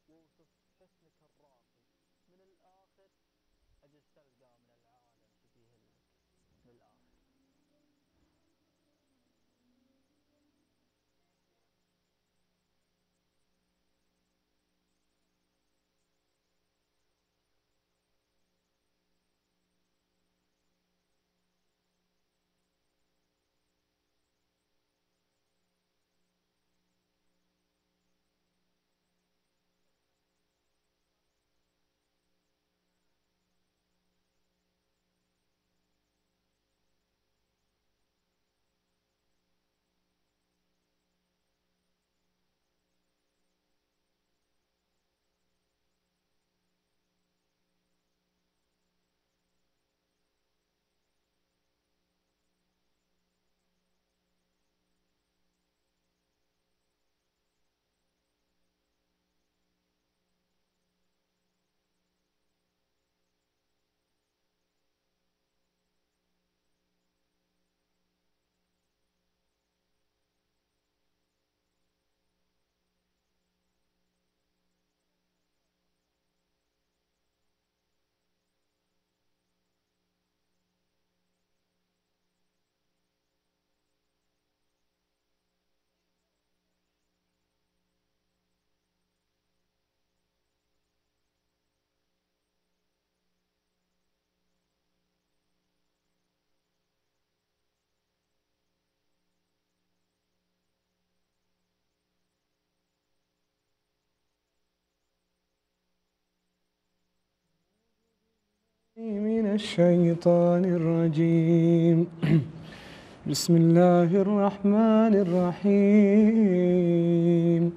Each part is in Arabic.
واوصف حسنك الراقي. من الآخر أجل تلقى من العالم شبيه لك من الآخر. من الشيطان الرجيم. بسم الله الرحمن الرحيم.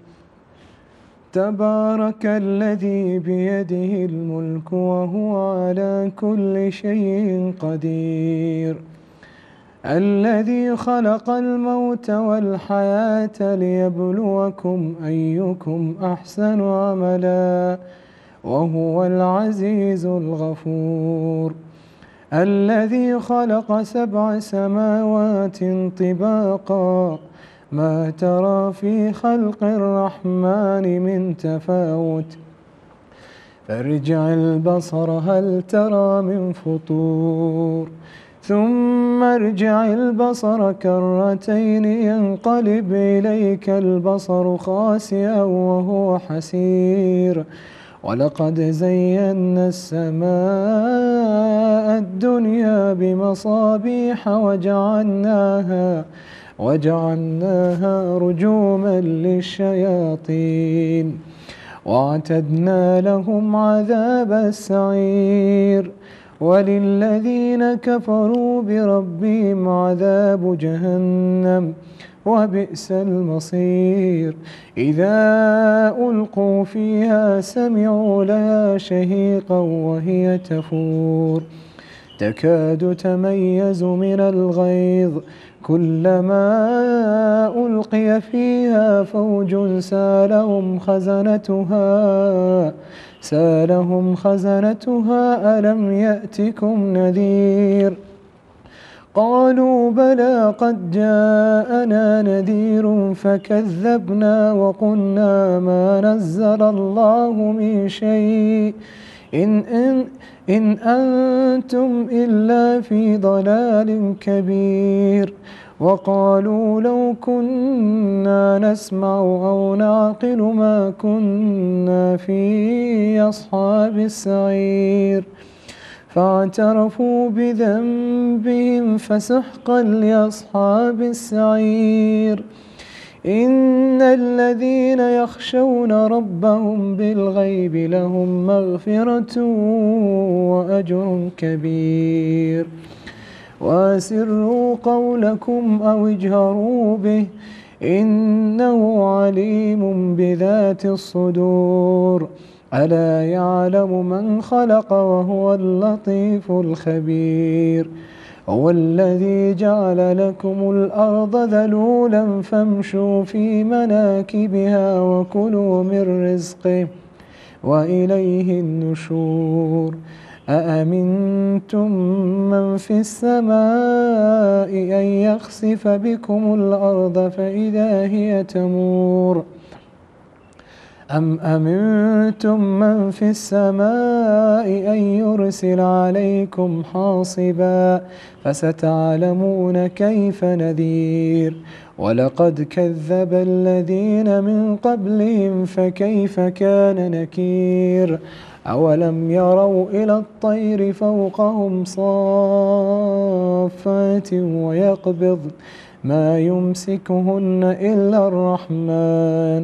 تبارك الذي بيده الملك وهو على كل شيء قدير، الذي خلق الموت والحياة ليبلوكم أيكم أحسن عملا وهو العزيز الغفور، الذي خلق 7 سماوات طباقا ما ترى في خلق الرحمن من تفاوت، فارجع البصر هل ترى من فطور، ثم ارجع البصر كرتين ينقلب إليك البصر خاسئا وهو حسير، ولقد زينا السماء الدنيا بمصابيح وجعلناها رجوما للشياطين، واعتدنا لهم عذاب السعير، وللذين كفروا بربهم عذاب جهنم وبئس المصير. إذا ألقوا فيها سمعوا لها شهيقا وهي تفور، تكاد تميز من الغيظ، كلما ألقي فيها فوج سالهم خزنتها ألم يأتكم نذير؟ قالوا بلى قد جاءنا نذير فكذبنا وقلنا ما نزل الله من شيء إن أنتم إلا في ضلال كبير. وقالوا لو كنا نسمع أو نعقل ما كنا في أصحاب السعير، فاعترفوا بذنبهم فسحقا لأصحاب السعير. إن الذين يخشون ربهم بالغيب لهم مغفرة وأجر كبير. وأسروا قولكم أو اجهروا به إنه عليم بذات الصدور. ألا يعلم من خلق وهو اللطيف الخبير. هو الذي جعل لكم الأرض ذلولا فامشوا في مناكبها وكلوا من رزقه وإليه النشور. أأمنتم من في السماء أن يخسف بكم الأرض فإذا هي تمور، أم أمنتم من في السماء أن يرسل عليكم حاصبا فستعلمون كيف نذير ولقد كذب الذين من قبلهم فكيف كان نكير أولم يروا إلى الطير فوقهم صافات ويقبض ما يمسكهن إلا الرحمن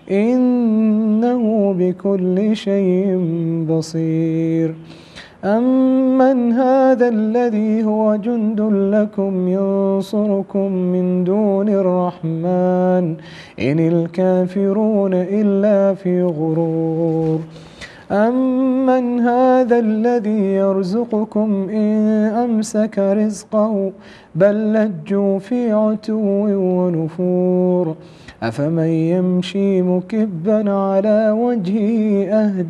إنه بكل شيء بصير أمن هذا الذي هو جند لكم ينصركم من دون الرحمن إن الكافرون إلا في غرور أمن هذا الذي يرزقكم إن أمسك رزقه بل لجوا في عتو ونفور أفمن يمشي مكبا على وجهه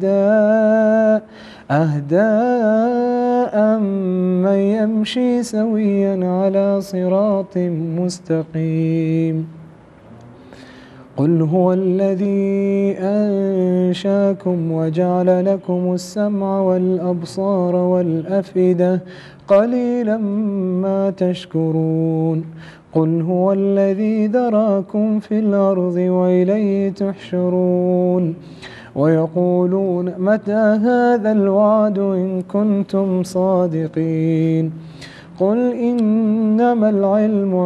أهدى أمن يمشي سويا على صراط مستقيم قل هو الذي أنشاكم وجعل لكم السمع والأبصار والأفئدة قليلا ما تشكرون قل هو الذي ذراكم في الأرض وإليه تحشرون ويقولون متى هذا الوعد إن كنتم صادقين قل إنما العلم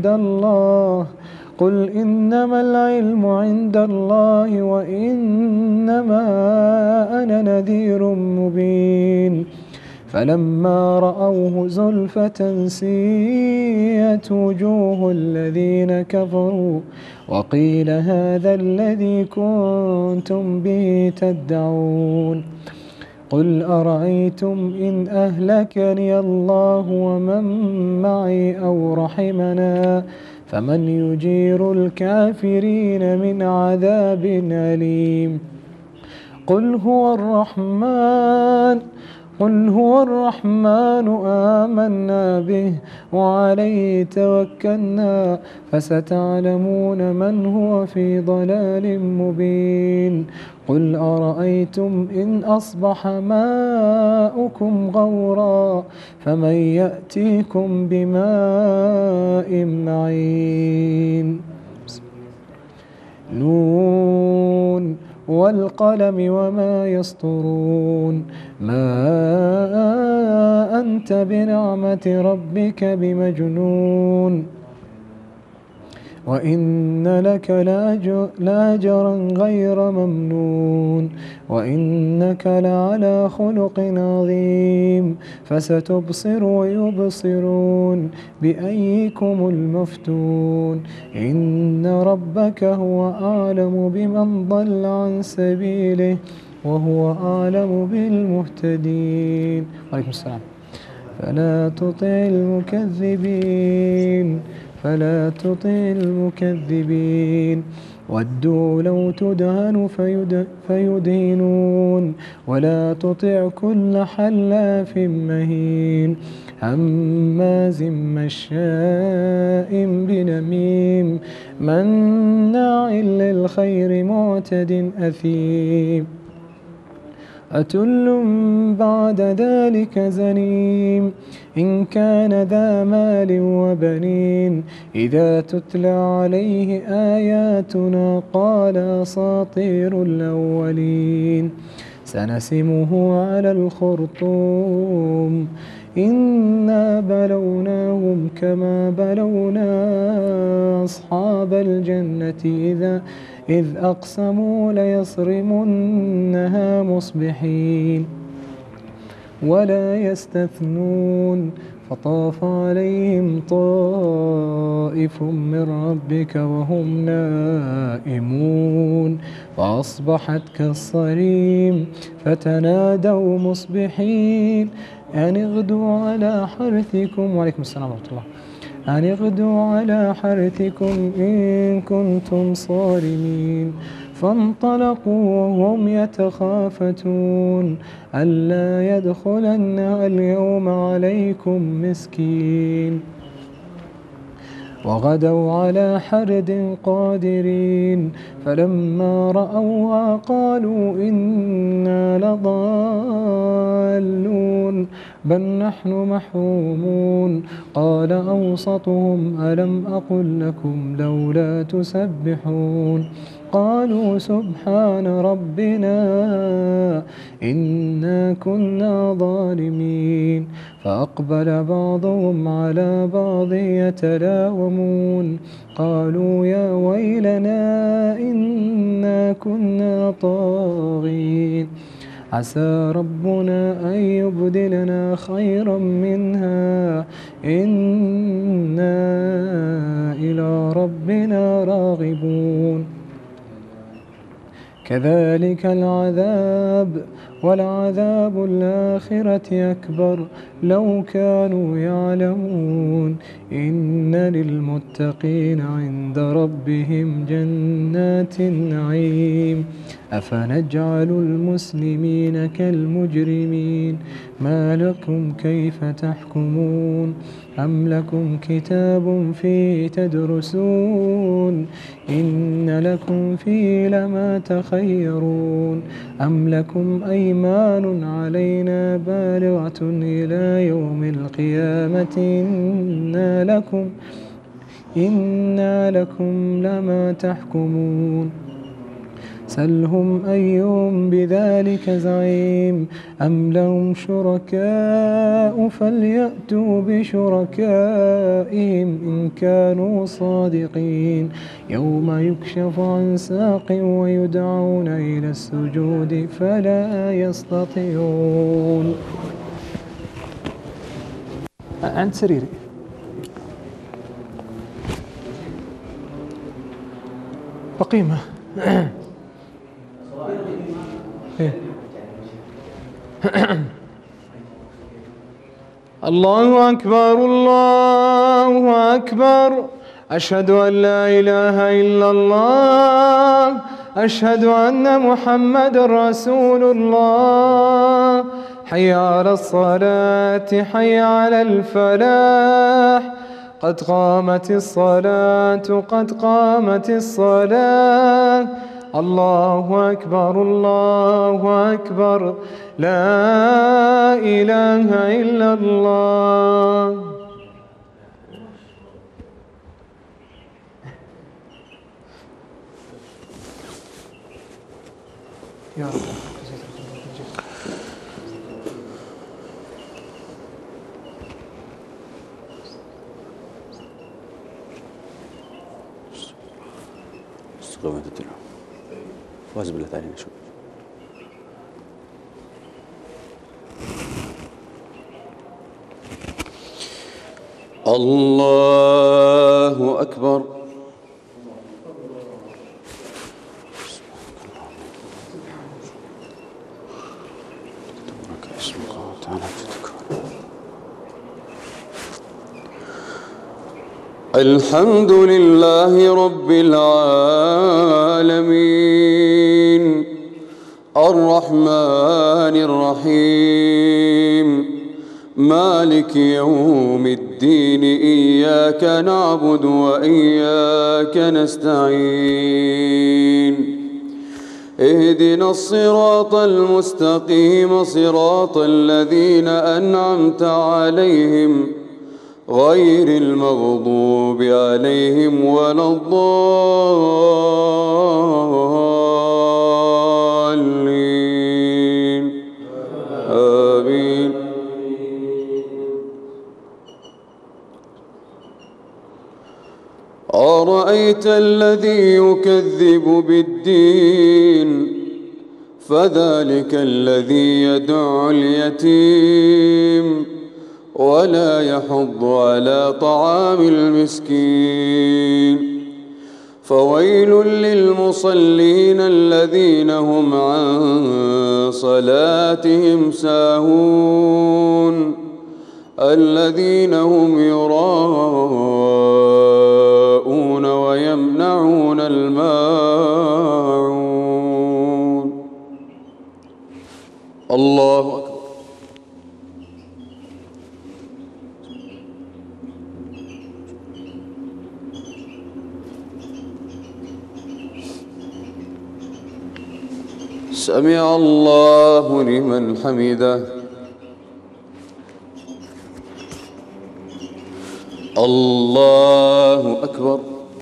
عند الله وإنما أنا نذير مبين فلما رأوه زلفة سيئت وجوه الذين كفروا وقيل هذا الذي كنتم به تدعون قل أرأيتم إن أهلكني الله ومن معي أو رحمنا فمن يجير الكافرين من عذاب أليم قل هو الرحمن آمنا به وعليه توكلنا فستعلمون من هو في ضلال مبين قل أرأيتم إن أصبح ماؤكم غورا فمن يأتيكم بماء معين نون والقلم وما يسطرون ما أنت بنعمة ربك بمجنون وإن لك لأجرا غير ممنون وإنك لعلى خلق عظيم فستبصر ويبصرون بأيكم المفتون إن ربك هو أعلم بمن ضل عن سبيله وهو أعلم بالمهتدين. وعليكم السلام. فلا تطع المكذبين ودوا لو تدهن فيدهنون ولا تطع كل حلاف مهين هماز مشاء بنميم مناع للخير معتد أثيم عتل بعد ذلك زنيم إن كان ذا مال وبنين إذا تتلى عليه آياتنا قال أساطير الأولين سنسمه على الخرطوم إنا بلوناهم كما بلونا أصحاب الجنة إذ أقسموا ليصرمنها مصبحين ولا يستثنون فطاف عليهم طائف من ربك وهم نائمون فأصبحت كالصريم فتنادوا مصبحين أن اغدوا على حرثكم. وعليكم السلام ورحمة الله. أن اغدوا على حرثكم إن كنتم صارمين فانطلقوا وهم يتخافتون ألا يدخلنها اليوم عليكم مسكين وغدوا على حرد قادرين فلما رأوها قالوا إنا لضالون بل نحن محرومون قال أوسطهم ألم أقل لكم لولا تسبحون قالوا سبحان ربنا إنا كنا ظالمين فأقبل بعضهم على بعض يتلاومون قالوا يا ويلنا إنا كنا طاغين عسى ربنا أن يبدلنا خيرا منها إنا إلى ربنا راغبون كذلك العذاب ولعذاب الآخرة أكبر لو كانوا يعلمون إن للمتقين عند ربهم جنات النعيم أفنجعل المسلمين كالمجرمين ما لكم كيف تحكمون أم لكم كتاب فيه تدرسون إن لكم فيه لما تخيرون أم لكم أيمان علينا بالغة إلى يوم القيامة إنا لكم لما تحكمون سلهم أيهم بذلك زعيم أم لهم شركاء فليأتوا بشركائهم إن كانوا صادقين يوم يكشف عن ساق ويدعون إلى السجود فلا يستطيعون. عند سريري بقيمة. الله أكبر الله أكبر أشهد أن لا إله إلا الله أشهد أن محمد رسول الله حي على الصلاة حي على الفلاح قد قامت الصلاة قد قامت الصلاة الله أكبر الله أكبر لا إله إلا الله. يا رب استغفر الله واجب الله تعالى شو الله أكبر الحمد لله رب العالمين الرحمن الرحيم مالك يوم الدين إياك نعبد وإياك نستعين اهدنا الصراط المستقيم صراط الذين أنعمت عليهم غير المغضوب عليهم ولا الضالين آمين. أرأيت الذي يكذب بالدين فذلك الذي يدع اليتيم ولا يحض على طعام المسكين فويل للمصلين الذين هم عن صلاتهم ساهون الذين هم يراءون ويمنعون الماعون. الله أكبر. سمع الله لمن حمده. الله أكبر.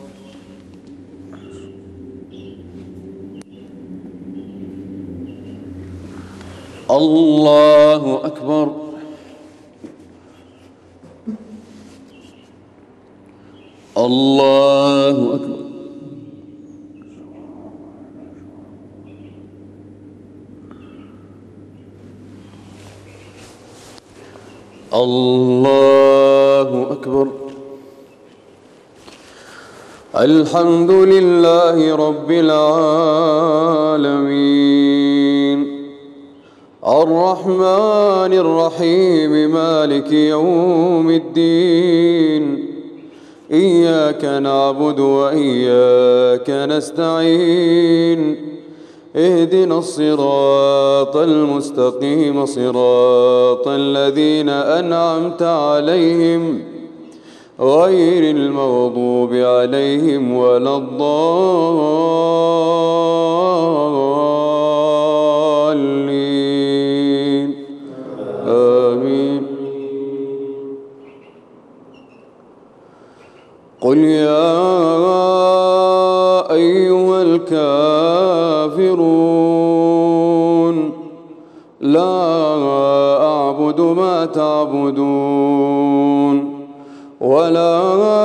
الله أكبر. الله أكبر. الله أكبر. الحمد لله رب العالمين الرحمن الرحيم مالك يوم الدين إياك نعبد وإياك نستعين اهدنا الصراط المستقيم صراط الذين أنعمت عليهم غير المغضوب عليهم ولا الضالين آمين. قل يا أيها الكافرون لا أعبد ما تعبدون ولا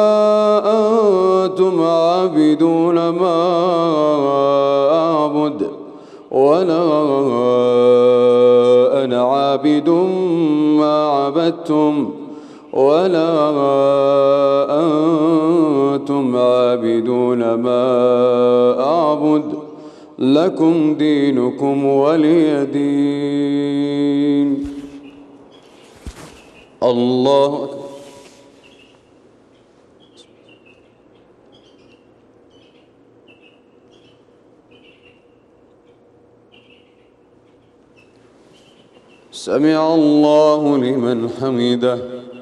أنتم عابدون ما أعبد ولا أنا عابد ما عبدتم ولا أنتم عابدون ما أعبد لكم دينكم ولي دين. الله أكبر. سمع الله لمن حمده.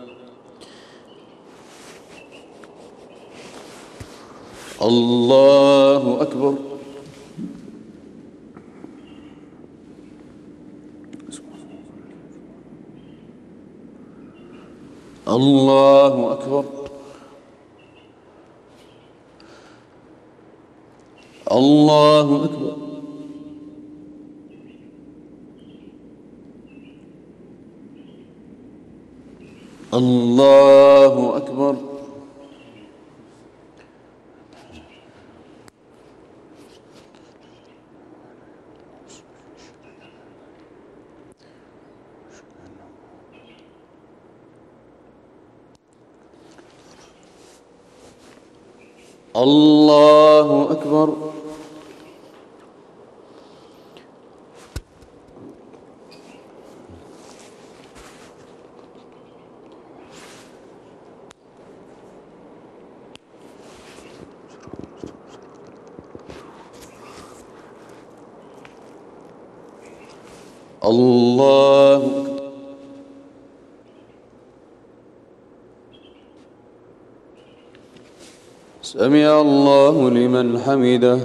الله أكبر. الله أكبر. الله أكبر. الله أكبر. الله أكبر. الله أكبر. سمع الله لمن حمده.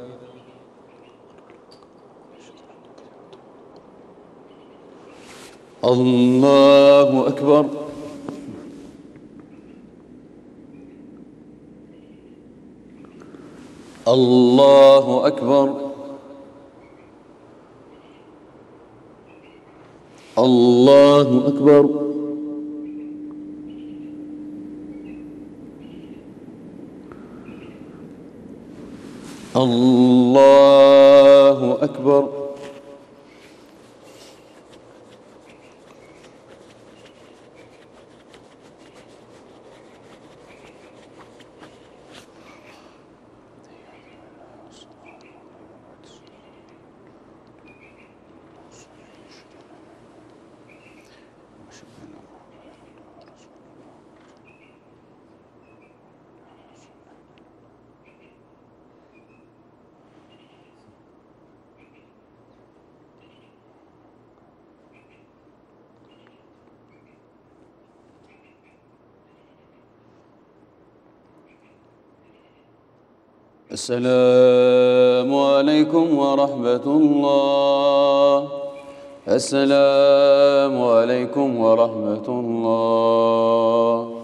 الله أكبر. الله أكبر. الله أكبر. الله أكبر. السلام عليكم ورحمة الله. السلام عليكم ورحمة الله.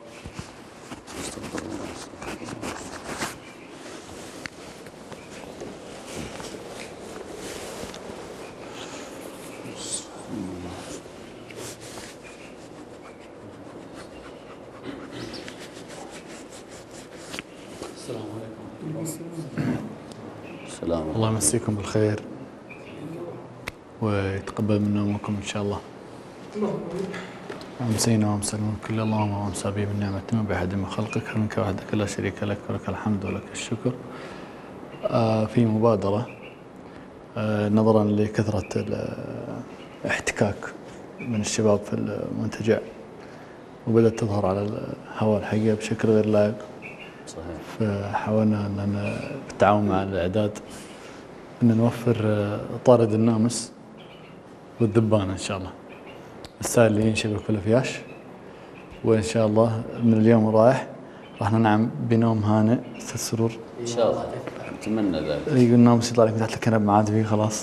السلام عليكم. الله يمسيكم بالخير ويتقبل منا ومنكم إن شاء الله. أمسينا وأمسلمون كل اللهم وأمسى به من نعمة بأحد من خلقك منك وحدك لا شريك لك ولك الحمد ولك الشكر. في مبادرة نظرا لكثرة الاحتكاك من الشباب في المنتجع وبدأت تظهر على الهواء الحقيقة بشكل غير لائق. صحيح. فحاولنا أن بالتعاون مع الإعداد أن نوفر طارد النامس والذبان إن شاء الله السائل اللي ينشبك في الأفياش، وإن شاء الله من اليوم رايح راح ننعم بنوم هانئ في السرور إن شاء الله أتمنى ذلك. يقول النامس يطلع لك من تحت الكنب ما عاد فيه خلاص،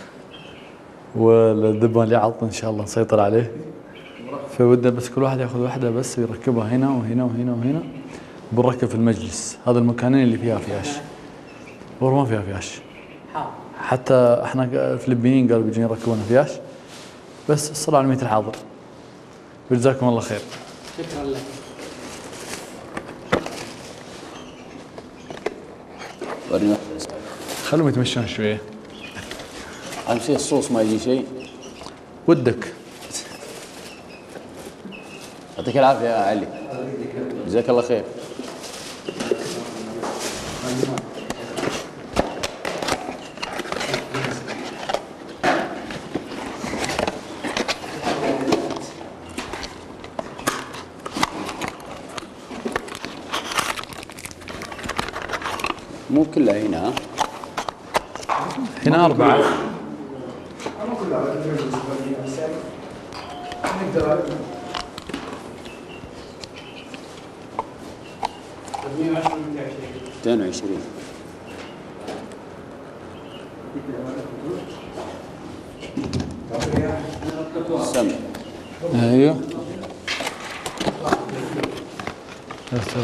والذبان اللي عض إن شاء الله نسيطر عليه. فودنا بس كل واحد ياخذ واحدة بس ويركبها هنا وهنا وهنا وهنا، بنركب في المجلس هذا المكانين اللي فيها أفياش، ما فيها أفياش. حتى احنا الفلبينيين قالوا بيجون يركبون أفياش، بس الصلاة على الميت الحاضر. وجزاكم الله خير. شكرا لك. ورينا خلهم يتمشون شوية. أهم شيء الصوص ما يجي شيء. ودك. يعطيك العافية يا علي. جزاك الله خير. مو كلها هنا ها؟ هنا 4. مئتين وعشرين. سمع. ايوه. يا سلام.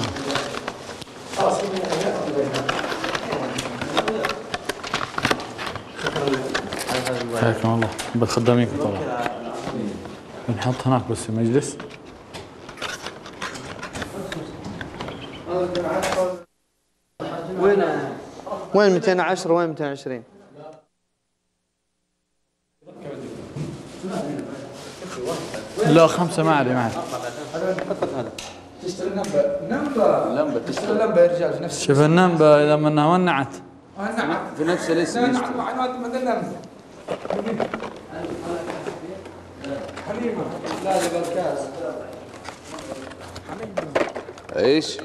حياكم الله. بالخدامينكم طبعا. بنحط هناك بس المجلس. وين 210 وين 220؟ لا 5 ما علي معي. تشتري لمبه تشتري لمبه يا رجال في نفس شوف النمبة إذا منها ونعت. في نفس الاسم نعم يشتري. معلومات مثل لمبه حليمه لا بالكاس ايش؟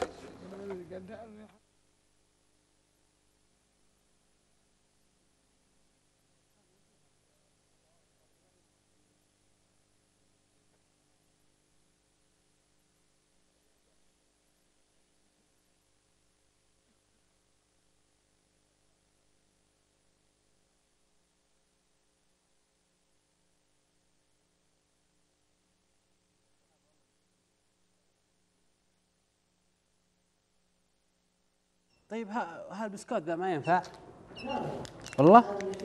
طيب هالبسكوت ذا ما ينفع؟ والله؟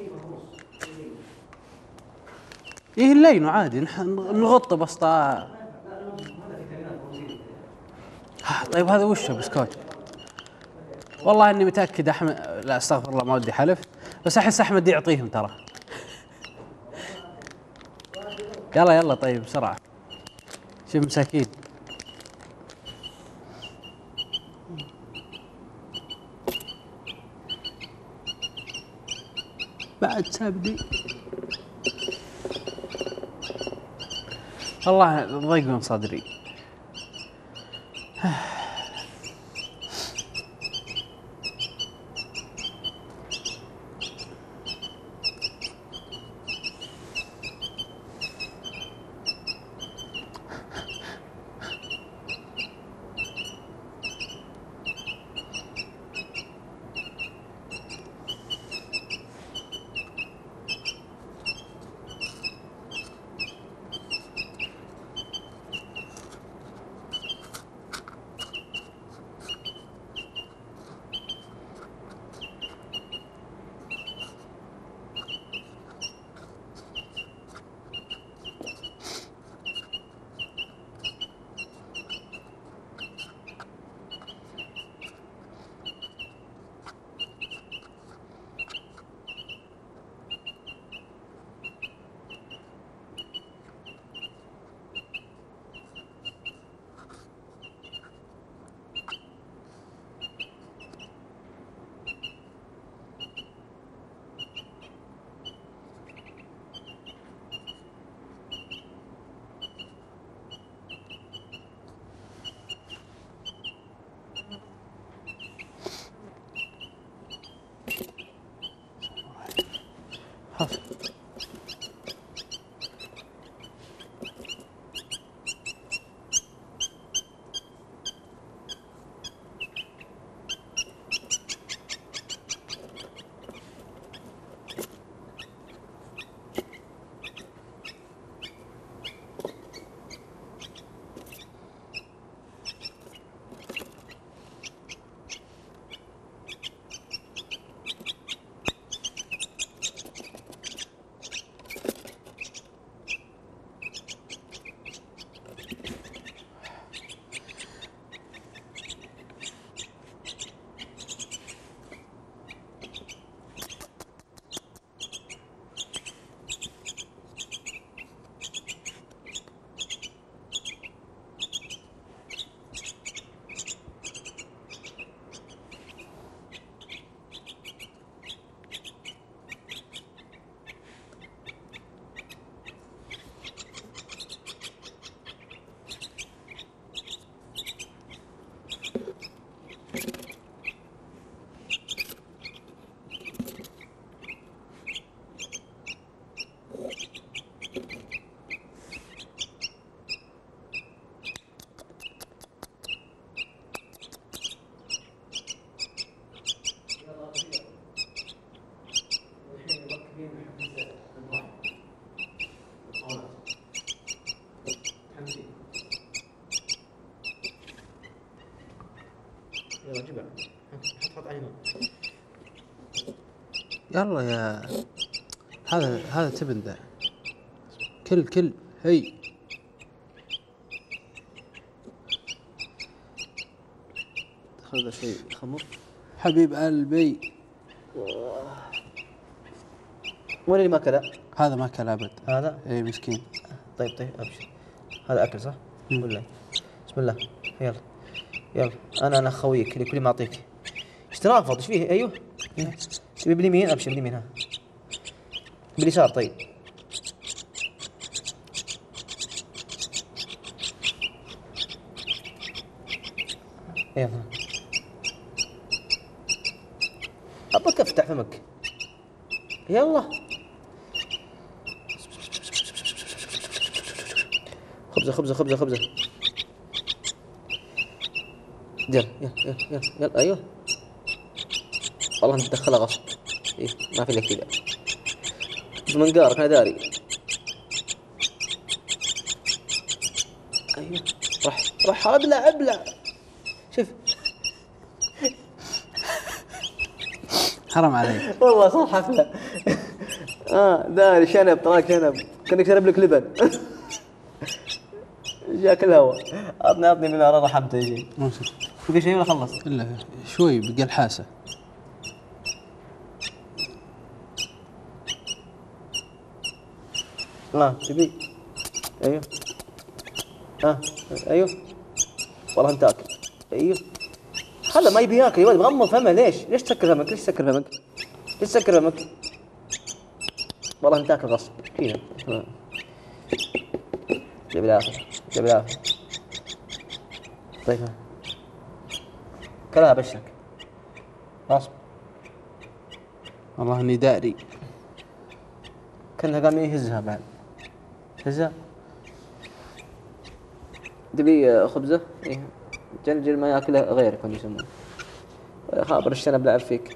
إيه اللينو عادي نغطه بسطة. طيب هذا وش بسكوت؟ والله إني متأكد أحمد، لا أستغفر الله ما ودي حلف، بس أحس أحمد يعطيهم ترى. يلا طيب بسرعة. شوف مساكين. بعد سابدي والله ضيق من صدري. يلا يا هذا تبن ذا. كل هي هذا شيء خمر. حبيب قلبي. وين اللي ما كلا؟ هذا ما كل ابد. هذا؟ اي مسكين. طيب ابشر. هذا اكل صح؟ ولا؟ بسم الله. يلا انا خويك اللي كل ما اعطيك. ايش ترافض؟ ايش فيه؟ ايوه. تبي باليمين؟ ابشر باليمين. ها باليسار. طيب يلا ابغاك افتح فمك. يلا خبزه. يلا ايوه. والله انت تدخلها غصب. إيه ما في لك كذا. بمنقارك انا داري. ايوه راح ابلع. شوف حرام عليك. والله صار حفله. داري شنب. تراك شنب كانك شرب لك لبن. جاك الهواء. عطني بالله رحمته يجي. في شيء ولا خلص؟ الا شوي بقى الحاسه. تبي؟ ايوه. ايوه والله انت اكل. ايوه هذا ما يبي ياكل يا ولد. مغمض فمه. ليش تسكر فمك؟ والله انت اكل غصب كذا. جيب العافيه. طيب كلها بشرك غصب. والله اني داري. كانها قام يهزها بعد. هزها. تبي خبزه؟ ايه جلجل ما ياكلها غيرك ولا يسمونه. خابر الشنب لعب فيك.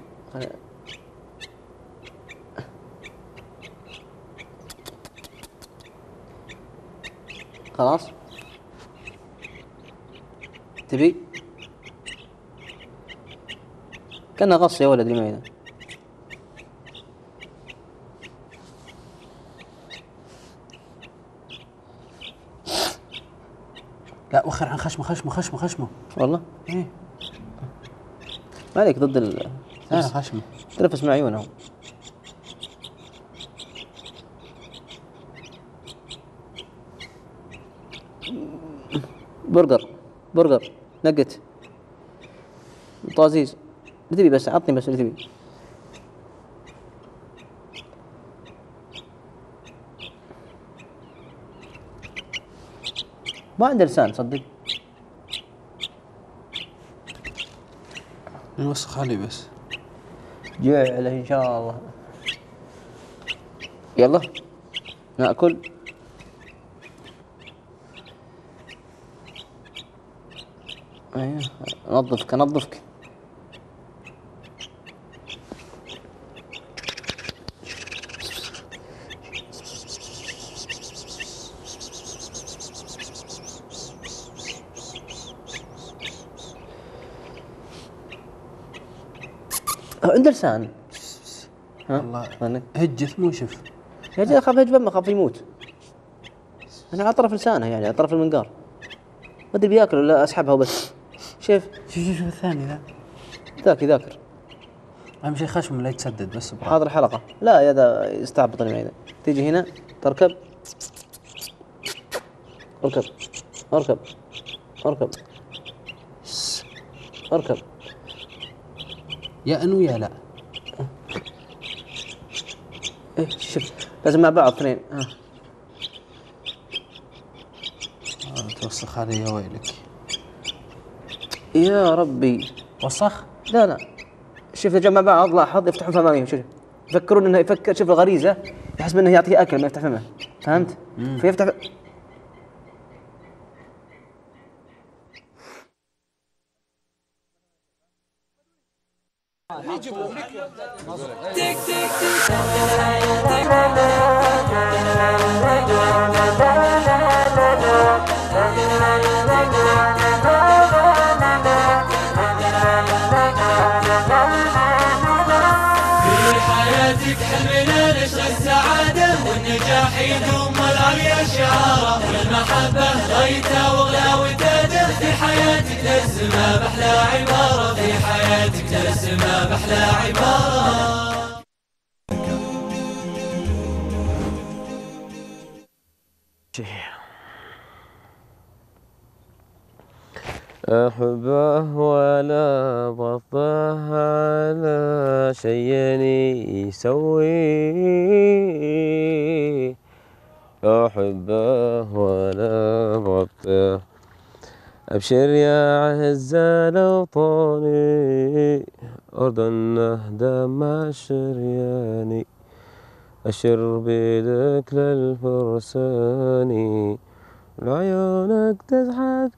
خلاص تبي؟ كأنها غص يا ولد الميدان. لا وخر عن خشمه. والله؟ ايه ما عليك ضد لا خشمه. تنفس مع عيونه. برجر نقت طازيز. اللي تبي بس عطني بس اللي تبي. ما عنده لسان صدق. نوسخ عليه بس. جعله ان شاء الله. يلا ناكل. ايوه انظفك. عنده لسان. والله هجث مو شف. يا رجال اخاف يجبن اخاف يموت. انا على طرف لسانه يعني على طرف المنقار. ما ادري بياكل ولا اسحبها وبس. شوف الثاني ذا. ذاك يذاكر. اهم شيء خشمه لا يتسدد بس. حاضر الحلقه. لا يا ذا يستعبط المعده. تيجي هنا تركب. اركب. يا انو يا لا. ايه شوف لازم مع بعض اثنين. توسخ علي يا ويلك. يا ربي وسخ؟ لا شوف يا جماعه بعض لاحظ يفتحون فمهم. شوف يفكرون انه يفكر. شوف الغريزه يحسب انه يعطيه اكل ما يفتح فمه. فهمت؟ فيفتح تيك حياتك حلمنا نشر السعادة والنجاح يدوم والعليا شعاره والمحبة غايته واغلى وداده في حياتك ترسمها بأحلى عبارة في حياتك ترسمها بأحلى عبارة. أحبه ولا بطه على شيء يسوي، أحبه ولا بطه. أبشر يا عز الأوطاني أرض النهدى مع الشرياني، أشر بيدك للفرساني لعيونك تزحف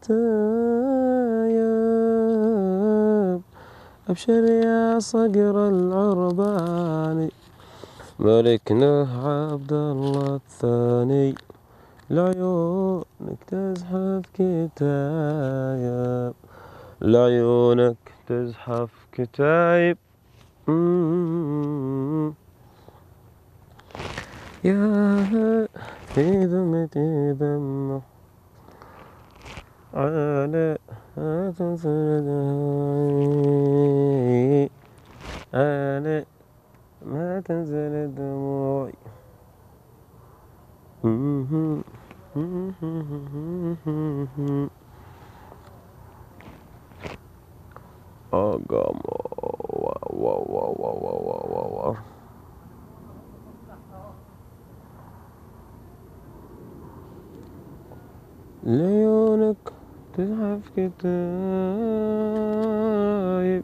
كتايب. أبشر يا صقر العرباني ملكنا عبد الله الثاني لعيونك تزحف كتايب، لعيونك تزحف كتايب. يا في ذمتي ذمه على ما تنزل دموعي، على ما تنزل دموعي. لعيونك تزحف كتايب،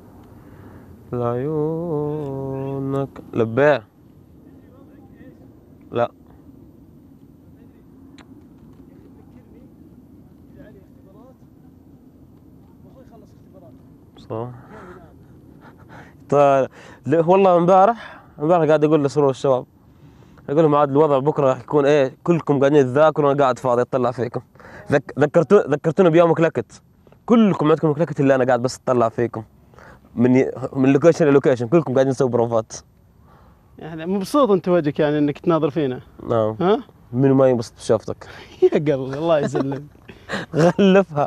لعيونك لبيه. لا صح. طيب والله امبارح قاعد اقول لسرور الشباب، اقول لهم عاد الوضع بكره راح يكون ايه، كلكم قاعدين تذاكروا وانا قاعد فاضي اطلع فيكم. ذكرتوني بيوم كلكت، كلكم عندكم كلكت الا انا قاعد بس اطلع فيكم من لوكيشن للوكيشن، كلكم قاعدين تسووا بروفات. يعني مبسوط انت وجهك يعني انك تناظر فينا. نعم. ها؟ منو ما ينبسط بشوفتك؟ يا قلبي الله يسلمك. غلفها.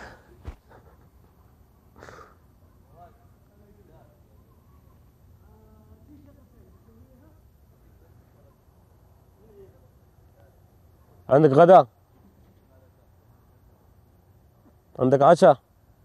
عندك غدا؟ عندك عشاء؟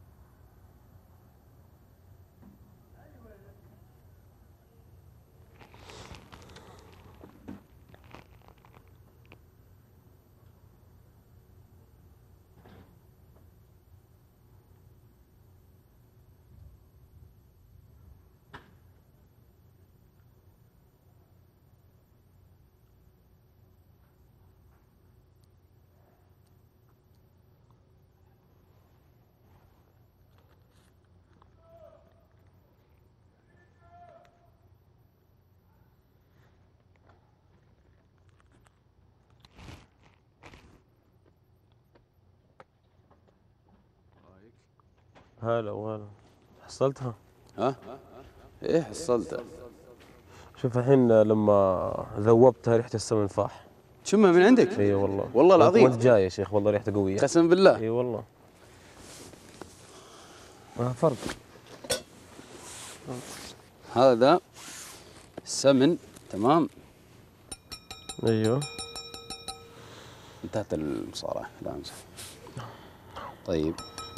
هلا وهلا. حصلتها؟ ها؟ ايه حصلتها. شوف الحين لما ذوبتها ريحة السمن فاح. تشمها من عندك؟ اي والله. والله العظيم. وانت جاي يا شيخ والله ريحته قوية. قسم بالله. اي والله. ما فرق. هذا السمن تمام. ايوه. انتهت المصارعة لا امزح. طيب.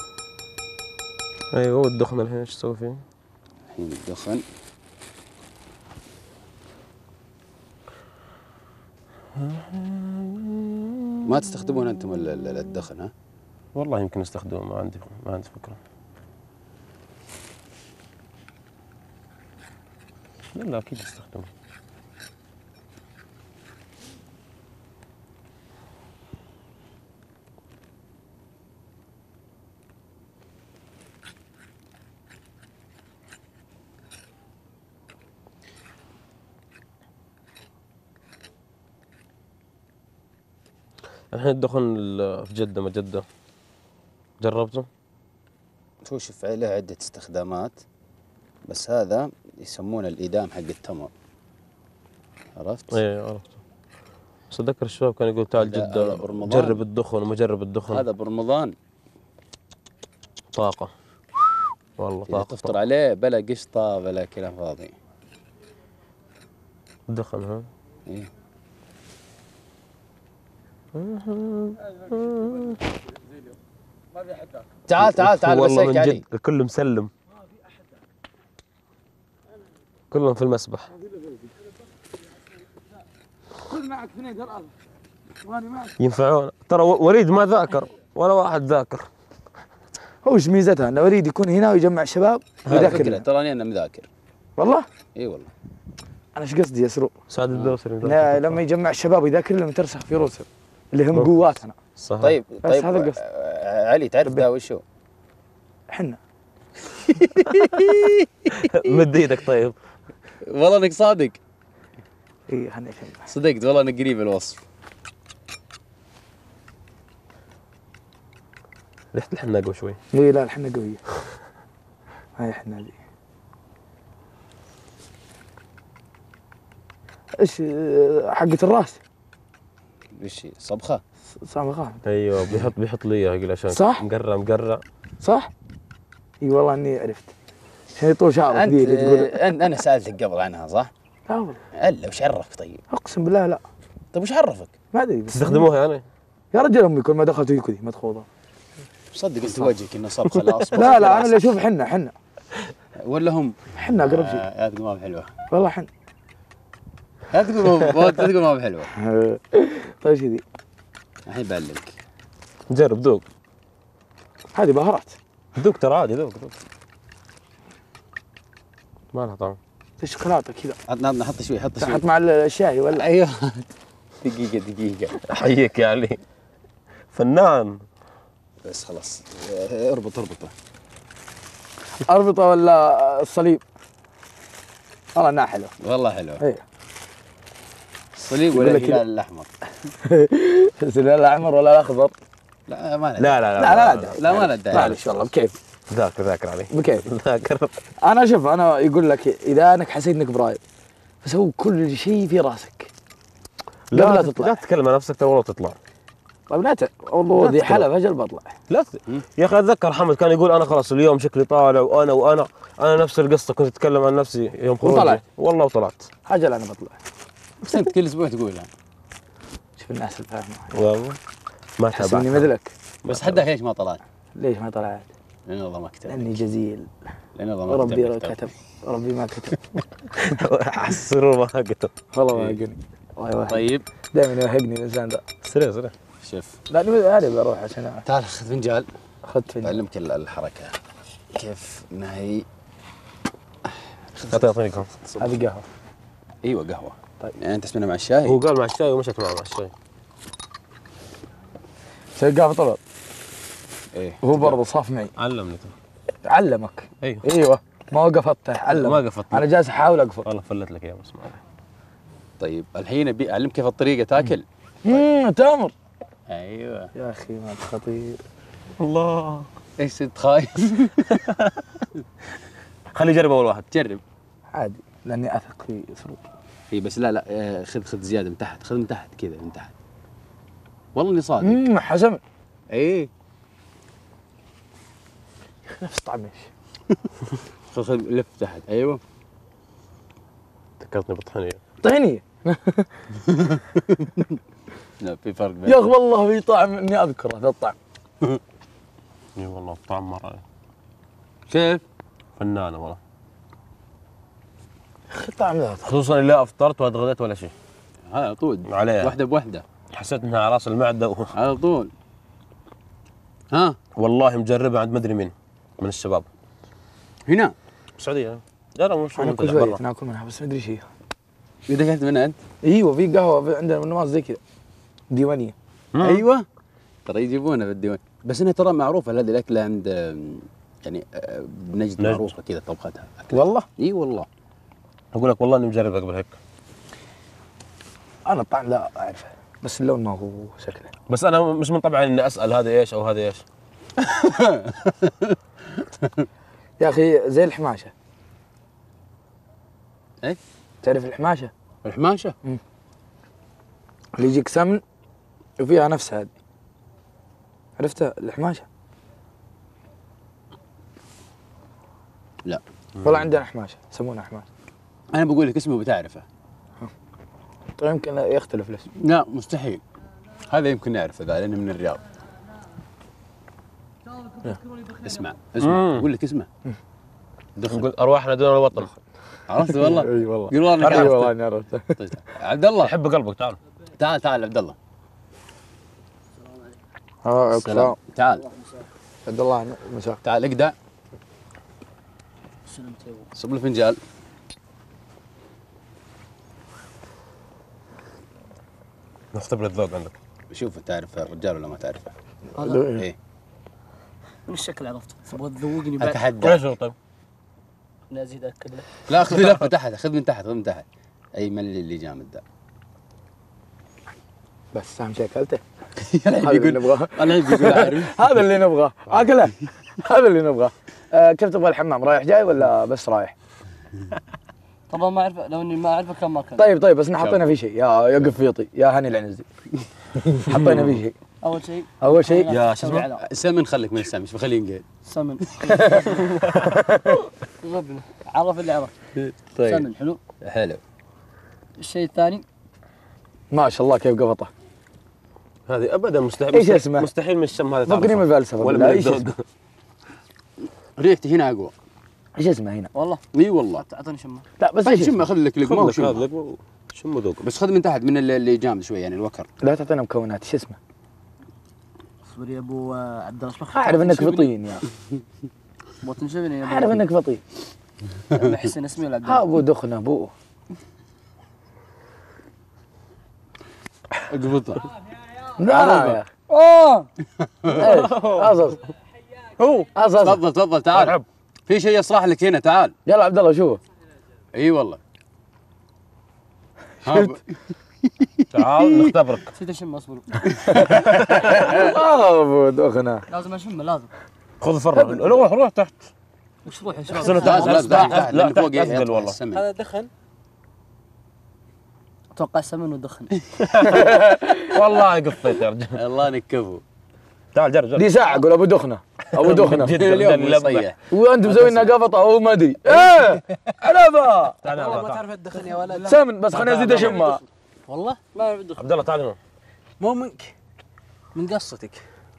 ايوه والدخن الحين ايش تسوي فيه؟ الحين الدخن ما تستخدمون انتم الدخن ها؟ والله يمكن استخدمه، ما عندي فكرة. لا اكيد استخدمه. الحين الدخن في جدة ما جدة جربته؟ شوف له عدة استخدامات بس هذا يسمونه الإيدام حق التمر، عرفت؟ اي عرفت. بس اتذكر الشباب كان يقول تعال جدة جرب الدخن وما جرب الدخن. هذا برمضان طاقة والله طاقة. تفطر عليه بلا قشطة بلا كلام فاضي. الدخن ها؟ ايه. تعال والله من جد الكل مسلم، كلهم في المسبح. خذ معك 2 3 وانا معك. ينفعون ترى. وليد ما ذاكر ولا واحد ذاكر. هو ايش ميزتها؟ ان وليد يكون هنا ويجمع شباب ويذاكر. تراني انا مذاكر والله؟ اي والله. انا ايش قصدي يا سرو؟ سعد الدوسري لما يجمع الشباب ويذاكر لهم ترسخ في رؤوسهم اللي هم قواتنا. صحيح. طيب هذا القصد. علي تعرف ذا وشو؟ حنا مد ايدك طيب. والله انك صادق. اي خليني اشمع. صدقت والله انك قريب الوصف. ريحة الحنة اقوى شوي. اي لا الحنا قوية. هاي حنا ذي. ايش حقة الراس؟ وش صبخة؟ صبغة. ايوه بيحط لي اياها عشان صح؟ مقرع. صح؟ اي والله اني عرفت. عشان يطول شعرك انت ذي اللي تقول. انا سالتك قبل عنها صح؟ لا والله. الا وش عرفك طيب؟ اقسم بالله لا. طيب وش عرفك؟ ما ادري بس تستخدموها يعني؟ يا رجل امي كل ما دخلت يكذي ما تخوضها. صدق انت وجهك انه صبخة لا اصبر. لا انا اللي اشوف حنا ولا هم؟ حنا اقرب شيء. لا تقول ما بحلوة. والله حنا. لا تقول ما بحلوة. طيب شو ذي؟ الحين بعلمك. جرب ذوق. هذه بهارات. ذوق ترى عادي ذوق. ما لها طعم. الشوكولاته كذا. عطنا حط شوي حط شوي. حط مع الشاي ولا؟ ايوه. دقيقة. احييك يا علي. فنان. بس خلاص اربطه. اربطه ولا الصليب؟ والله انها حلوه. والله حلوة. اي. الصليب ولا الهلال الأحمر؟ الهلال الأحمر ولا الأخضر؟ لا ما لا ما له داعي. ان شاء الله بكيف. ذاكر علي. بكيف. ذاكر. انا شوف انا يقول لك اذا انك حسيت انك برايب فسوي كل شيء في راسك. لا تطلع. لا تتكلم عن نفسك ترى والله تطلع. طيب والله ذي حلف اجل بطلع. لا يا اخي اتذكر حمد كان يقول انا خلاص اليوم شكلي طالع وانا نفس القصه كنت اتكلم عن نفسي يوم خروجي. وطلعت. والله وطلعت. اجل انا بطلع. بس انت كل اسبوع تقولها. شوف الناس الفاهمه. والله ما تحسبني مثلك. بس حدك ليش ما طلعت؟ ليش ما طلعت؟ لان الله ما كتب. لاني جزيل. لان الله ما ربي كتب. ربي ما كتب. السرور ما كتب. والله ما هقني. طيب دائما يوهقني الانسان ذا. سريع. شوف. لا هذه بروح عشان تعال خذ فنجال. اخذت فنجال. بعلمك الحركه كيف انها هي. اعطيني كم. هذه قهوه. ايوه قهوه. طيب يعني انت تسمينا مع الشاي؟ هو قال مع الشاي ومشت معه مع الشاي. سوي قهوه طلب. ايه وهو برضه صاف معي. علمني. علمك. ايوه ما وقفته علم. ما قفطت. انا جالس احاول اقفل. والله فلت لك يا اسمع. طيب الحين ابي اعلمك كيف الطريقه تاكل. تامر. ايوه يا اخي ما خطير. الله. ايش انت خايف؟ خليه يجرب اول واحد. جرب عادي لاني اثق في سرور. اي بس لا خذ زياده من تحت. خذ من تحت كذا من تحت. والله اني صادق. حزم. اي نفس طعم ايش؟ خذ لف تحت. ايوه ذكرتني بالطحينيه. طحينيه. لا في فرق بين. يا اخي والله في طعم اني اذكره ذا الطعم. اي والله الطعم مره. كيف؟ فنانه والله. اخي طعم ذا خصوصا لا افطرت ولا اتغديت ولا شيء. على طول عليها واحده بواحده. حسيت انها على راس المعده على طول. ها والله مجربها عند مدري مين من الشباب هنا السعوديه. لا مش انا كل شوي ناكل منها بس ما ادري ايش هي. اذا اكلت منها انت؟ ايوه في قهوه عندنا بالنواص زي كذا ديوانيه. ايوه ترى يجيبونها في الديوان. بس انها ترى معروفه هذه الاكله عند يعني بنجد معروفه كذا طبختها. والله؟ اي والله. اقول لك والله اني مجربها قبل هيك. انا الطعم لا اعرفه بس اللون ما هو شكله. بس انا مش من طبعي اني اسال هذا ايش او هذا ايش. يا اخي زي الحماشه. إيه؟ تعرف الحماشه؟ الحماشه؟ اللي يجيك سمن وفيها نفس هذه. عرفتها الحماشه؟ لا والله عندنا حماشه يسمونها حماشه. انا بقول لك اسمه بتعرفه. طيب يمكن يختلف الاسم. لا مستحيل. هذا يمكن نعرفه ذا لانه من الرياض. اسمع اقول لك اسمه. نقول ارواحنا دون الوطن. عرفت والله؟ اي والله. قول والله اي والله اني عرفته. طيب عبد الله احب قلبك تعال. تعال عبد الله. السلام. تعال عبد الله مساك. تعال اقدع. صب له فنجان. نختبر الذوق عندك. شوف تعرف الرجال ولا ما تعرفه؟ هذا ايه من الشكل عرفته، تبغى تذوقني بعد؟ اتحدى. ايش هو طيب؟ لازم اكد لك. لا خذ لفه تحت، خذ من تحت، خذ من تحت. اي من اللي جامد ذا. بس اهم شيء اكلته. الحين هذا اللي نبغاه. الحين بيقول عارف. هذا اللي نبغاه. اكله. هذا اللي نبغاه. كيف تبغى الحمام؟ رايح جاي ولا بس رايح؟ طبعا ما اعرف، لو اني ما اعرفه كان ما كان. طيب بس حطينا فيه شيء يا قفيطي يا هاني العنزي. حطينا فيه شيء. اول شيء يا شو اسمه؟ سمن. خليك من السمن، شوف خليه ينقل. سمن. ربنا عرف اللي عرف. طيب سمن حلو. حلو. الشيء الثاني ما شاء الله كيف قفطه. هذه ابدا مستحيل. ايش اسمه؟ مستحيل من الشم هذا. فكرني من الفلسفه ولا بالله. من ايش الذوق. اسمه؟ ريحتي هنا اقوى. ايش اسمه هنا؟ والله اي والله. اعطني شمه. لا بس طيب ايش شمه، خذ لك لقمه خذ وشمه. لك شم ذوق. بس خذ من تحت من اللي جامد شوي يعني الوكر. لا تعطينا مكونات. ايش اسمه؟ اصبر يا ابو عبد الله. اعرف انك فطين يا مو تنشبني يا ابو. اعرف انك فطين. محسن اسمي ولا عبد ها الله؟ ابو دخنه ابو. اقبضها. لا يا اخي. ايش؟ اصص. هو اصص. تفضل تعال. في شيء يصلح لك هنا، تعال. يلا عبد الله شوف. اي والله. تعال نختبرك. نسيت اشم. اصبر. ابو دخنه. لازم اشم لازم. خذ فرة. روح تحت. وش روح ايش احسن لا تحت اثقل والله. هذا دخن. اتوقع سمن ودخن. والله قفيت يا رجال. الله نكفو. تعال جرب. دي ساعه اقول ابو دخنه. ابو دخنه. اليوم يصيح. وانت مسوي لنا قفطه وهو ما ادري. ايه علبه. والله ما تعرف الدخن يا ولد. سمن بس خليني ازيد اشمها. والله ما اعرف الدخن. عبد الله تعال هنا. مو منك، من قصتك.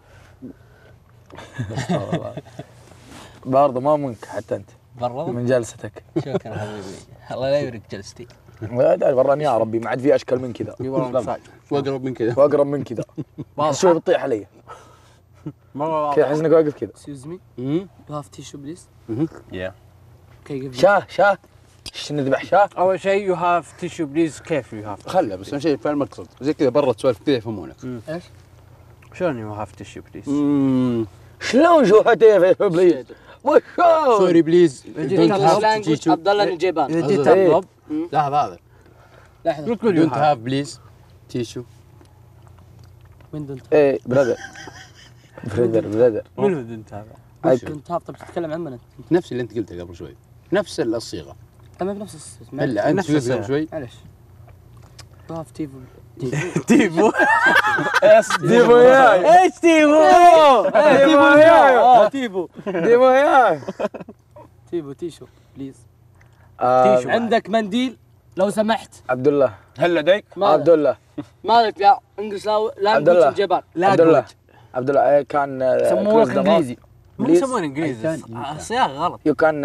برضه ما منك حتى انت. برضه من جلستك. شكرا حبيبي. الله لا يوريك جلستي. براني يا ربي ما عاد في اشكال من كذا. واقرب من كذا. واقرب من كذا. شوي بتطيح علي. مره كذا احس انك واقف كذا. Excuse me. You have tissue please. Yeah. Okay, give me. شاه ايش نذبح شاه؟ اول شيء يو هاف تيشو بليز. كيف يو هاف؟ خله بس اهم شيء فاهم المقصد. زي كذا برا تسولف كذا يفهمونك. ايش؟ شلون يو هاف تيشو بليز؟ شلون شو هتيف بليز؟ وشو؟ سوري بليز. عبد الله الجيبان. يدي تطلب. لحظة دونت هاف بليز تيشو. وين دنت؟ ايه برادر. برادر. من انت هذا؟ دنت هاف. طب تتكلم عن من انت؟ نفس اللي انت قلته قبل شوي. نفس الصيغة. اما بنفس الاسم. لا انت قلت قبل شوي. معلش. You have تيفو. تيفو. ديمو ياي. ايش تيفو؟ ديمو ياي. تيفو. ديمو ياي. تيفو تيشو بليز. تيشو. عندك منديل لو سمحت. عبد الله. هل لديك؟ عبد الله. مالك لا انجلش لا عبد الله. الجبال. عبد الله. عبد الله كان يسمونك انجليزي. مو يسمون انجليزي. الصياغه غلط. يو كان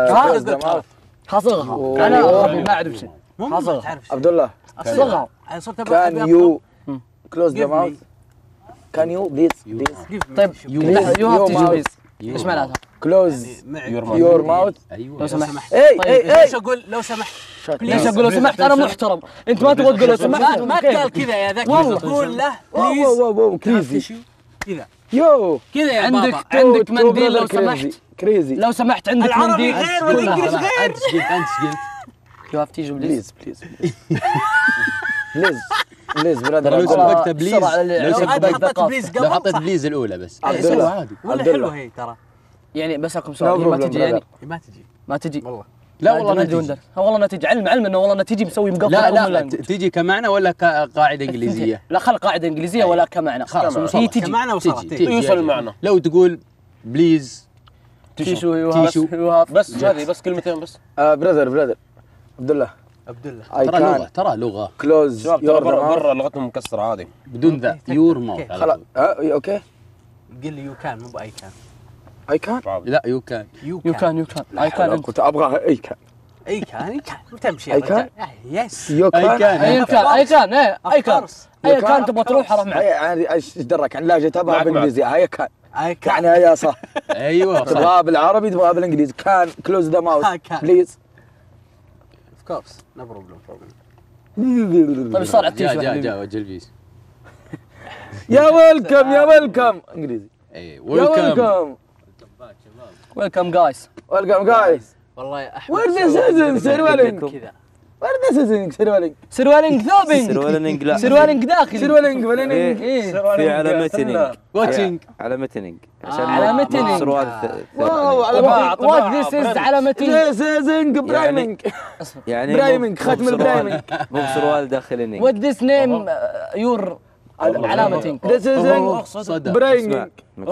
حصغها. انا ربي ما اعرف شيء. مو ما تعرف. عبد الله. حصغها. كان يو كلوز ذا ماوث. كان يو بليز. طيب يو هاف تيشو بليز. ايش معناتها؟ كلوز يور ماوث. ايوه لو سمحت. اي ليش اقول لو سمحت؟ ليش اقول لو سمحت؟ انا محترم. انت ما تبغى تقول لو سمحت. ما قال كذا يا ذكي. والله. قول له واو كريزي. كذا يو كذا يا عندك بابا. عندك منديل لو سمحت. كريزي. لو سمحت عندك العربي منديل. غير والانجليزي غير. انت قلت يو هاف تيشو بليز. بليز بليز برادر. لو سبقت بليز. لو لو حطيت بليز لو قبل حطيت صح. بليز الاولى بس. عبد سوى الله. عادي. ولا حلوه هي ترى. يعني بسألكم سؤال. هي ما تجي يعني ما تجي. ما تجي. والله. لا والله ما ادري وين درس. والله نتيجه علم انه والله نتيجه مسوي مقفل. لا تيجي كمعنى ولا كقاعده انجليزيه؟ لا خل قاعده انجليزيه ولا كمعنى. خلاص هي تجي كمعنى وصارت يوصل المعنى. لو تقول بليز تيشو يو هاف بس هذه بس كلمتين بس. برذر عبد الله ترى لغه كلوز شباب ترى برا لغتهم مكسره عادي بدون ذا يور ماوث. خلاص اوكي قل لي يو كان مو باي كان. اي كان لا يو كان اي كان كنت ابغاها اي كان اي كان تمشي أي كان؟ يس يو كان اي كان تبغى تروح اروح معك. يعني ايش دراك عن لهجه تبغى بالانجليزي؟ اي كان اي كان يعني يا صح. ايوه تبغى بالعربي تبغى بالانجليزي. كان كلوز ذا ماوث بليز. اوف كورس نو بروبلم. طيب ايش صار على التيشو؟ جا وجه الفيس. يا ويلكم انجليزي. اي ويلكم جايز. والله يا احمد Where this isn't سروالينج كذا. Where this isn't سروالينج ثوبينج. سروالينج لا. سروالينج داخلي. سروالينج فلينج. في علامتين. واتشنج. علامتين. علامتين. سروال واو على بعض. وات ذيس از علامتين. This isn't برايمينج. يعني برايمينج ختم البرايمينج. مو سروال داخلي. وات ذيس نيم يور علامتين. This isn't برايمينج.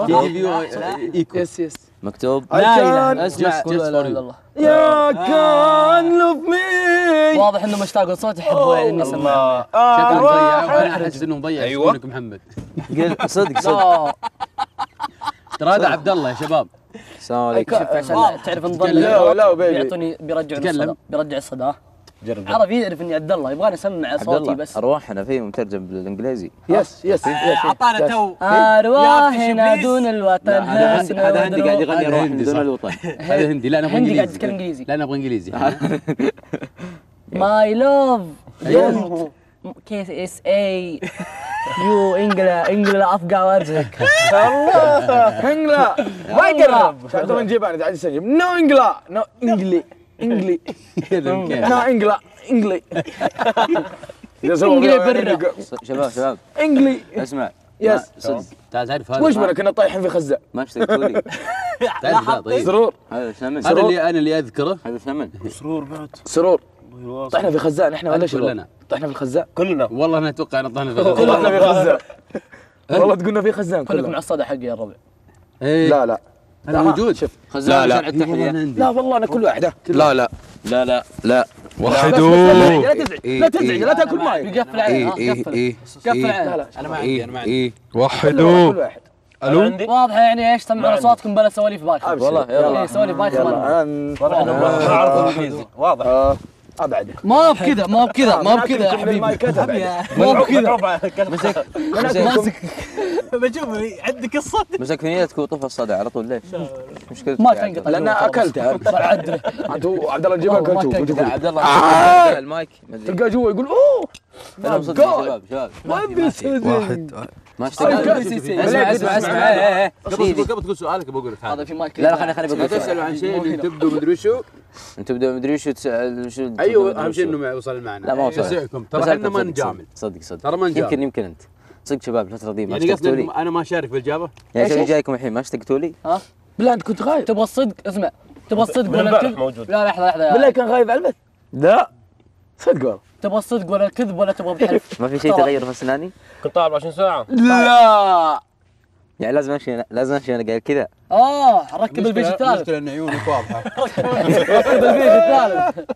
يس مكتوب لا اسمع يا كان لوف مي. واضح انه مشتاق لصوت يحبوا يعني اني اسمع. شكله مضيع وانا احس انه مضيع يسمونك محمد. قل صدق ترى هذا عبد الله يا شباب. السلام عليكم. عشان تعرف نظام لا بيبي بيعطوني بيرجع الصدى. عربي يعرف اني عبد الله يبغاني اسمع صوتي بس. ارواحنا فيه مترجم بالانجليزي. يس اعطانا تو ارواحنا دون الوطن. هذا هندي قاعد يغني ارواحنا دون الوطن. هذا هندي. لا انا ابغى هندي قاعد انجليزي. يتكلم انجليزي. لا انا ابغى انجليزي. ماي لوف دونت كيس اس اي يو انجلا افقع وارجعك. الله انجلا ما يقرب. شفتوا من جيبان قاعد يسجل نو انجلا نو انجلي نو انجلا انجلي. شباب انجلي اسمع يس صدق تعال تعرف هذا وش بنا كنا طايحين في خزان. ما اشتقتوا لي. تعرف هذا طيب. سرور هذا ثمن. انا اللي اذكره. هذا ثمن. سرور طحنا في خزان احنا ولا شباب؟ كلنا طحنا في الخزان كلنا. والله انا اتوقع ان طحنا في طحنا في خزان. والله تقولنا في خزان كلكم كلنا. على الصدى حقي يا الربع. لا هذا موجود. شوف لا لا والله انا كل واحده. لا وحدوا لا تزعج لا تاكل معي. قفل عليه قفل عليه. انا معي وحدوا كل واحد. واضحه يعني ايش سمعوا صوتكم بلا سواليف بايخه. والله يلا سواليف بايخه ما اعرف انجليزي واضح. ابعد ما بكذا يا حبيبي. ما بكذا. ماسك بشوف عندك الصوت. مسك في نيتك وطفى الصدى على طول. ليش؟ مشكلتك ما تنقطع لان اكلتها. انتوا عبد الله الجبال كلتوا. عبد الله المايك تلقاه جوا يقول اوه كلام صدق شباب. واحد ما اشتغل. اسمع قبل تقول سؤالك بقول لك هذا في مايك. لا خليني بقول تسالوا عن شيء تبدو مدري شو. تبدا مدري شو تسال شو. ايوه اهم شيء انه يوصل المعنى. لا ما وصل. بسعكم ترى احنا ما نجامل. صدق ترى ما نجامل. يمكن انت صدق شباب الفتره دي ما يعني اشتقتوا قصدي لي. انا ما اشارك بالاجابه. يعني شو اللي جايكم الحين ما اشتقتوا لي؟ ها بالله انت كنت غايب. تبغى الصدق اسمع تبغى الصدق ولا الكذب؟ موجود. لا لحظه بالله كان غايب على البث. لا صدق والله. تبغى الصدق ولا الكذب ولا تبغى بحلف؟ ما في شيء تغير في اسناني؟ كنت طالع 24 ساعه. لا يعني لازم امشي انا قايل كذا. ركب الفيش الثالث. المشكله ان عيونك واضحه. ركب الفيش الثالث.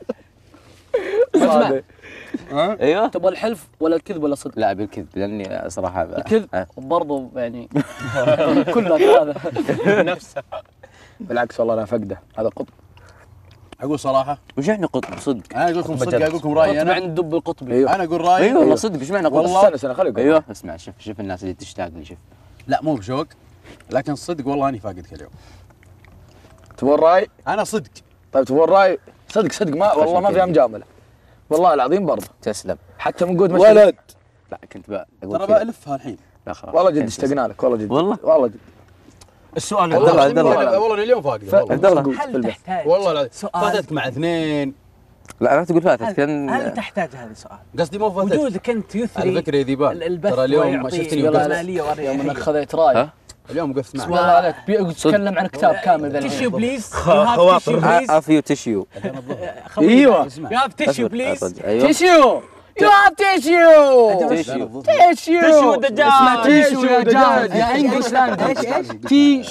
اسمع ايوه تبغى الحلف ولا الكذب ولا الصدق؟ لا بالكذب لاني صراحه الكذب برضو يعني كلها هذا نفسه. بالعكس والله انا فقده هذا قطب. اقول صراحه وش احنا قطب صدق؟ انا اقول لكم صدق اقول لكم رايي انا. عند الدب القطبي. انا اقول رايي. ايوه والله صدق ايش معنى قطب؟ والله استنى خليك. ايوه اسمع شوف الناس اللي تشتاق لي شوف. لا مو بشوق لكن صدق والله اني فاقدك اليوم. تبغى الراي؟ انا صدق. طيب تبغى الراي؟ صدق ما والله ما فيها مجامله. والله العظيم برضه. تسلم. حتى من قود ولد. لا كنت اقول ترى بألفها الحين. لا خلاص والله جد اشتقنا لك والله جد. والله جد. السؤال عبد الله والله اليوم فاقد عبد الله هل تحتاج والله العظيم سؤال؟ فاتتك مع اثنين. لا تقول فاتت كان هل تحتاج هذا السؤال؟ قصدي مو فاتت. وجودك انت يثري على فكره يا ذيبان البث ترى اليوم ما شفتني يوم انك خذيت راي اليوم وقفت معك. والله عليك بيتكلم عن كتاب كامل. تشيو بليز. خواطر. افيو تشيو. ايوه يو هاف تشيو بليز. تشيو. يو هاف تشيو. تشيو دجاج. اسمه تيشو يا دجاج يا انجلش لاندج.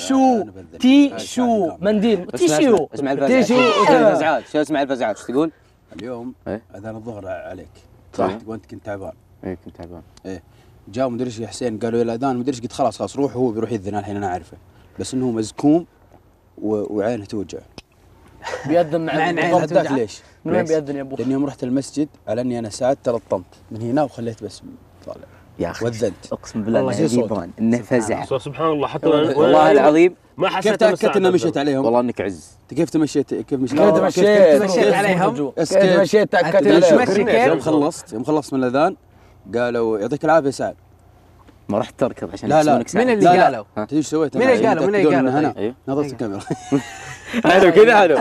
تيشو منديل. تيشو. اسمع الفزعات. شو اسمع الفزعات ايش تقول؟ اليوم اذان الظهر عليك صح. وانت كنت تعبان. ايه كنت تعبان. ايه جاء مدري ايش يا حسين قالوا يا الاذان مدري ايش قلت خلاص روح هو بيروح يذن الحين انا عارفه بس انه مزكوم وعينه توجع. بيأذن مع عين توجع ليش؟ من وين بيأذن يا ابو؟ لاني يوم رحت المسجد على اني انا ساعات تلطمت من هنا وخليت بس طالع يا اخي وذنت اقسم بالله انه يبان انه فزع سبحان الله حتى والله العظيم ما كيف حسيت تاكدت انه مشيت عليهم؟ والله انك عز. انت كيف تمشيت كيف مشيت عليهم؟ كيف مشيت تاكدت عليهم؟ يوم خلصت من الاذان قالوا يعطيك العافيه سعد. ما رحت تركض عشان لا مين اللي قالوا؟ تدري ايش سويت؟ مين اللي قالوا؟ هنا نظرت الكاميرا. حلو كذا حلو.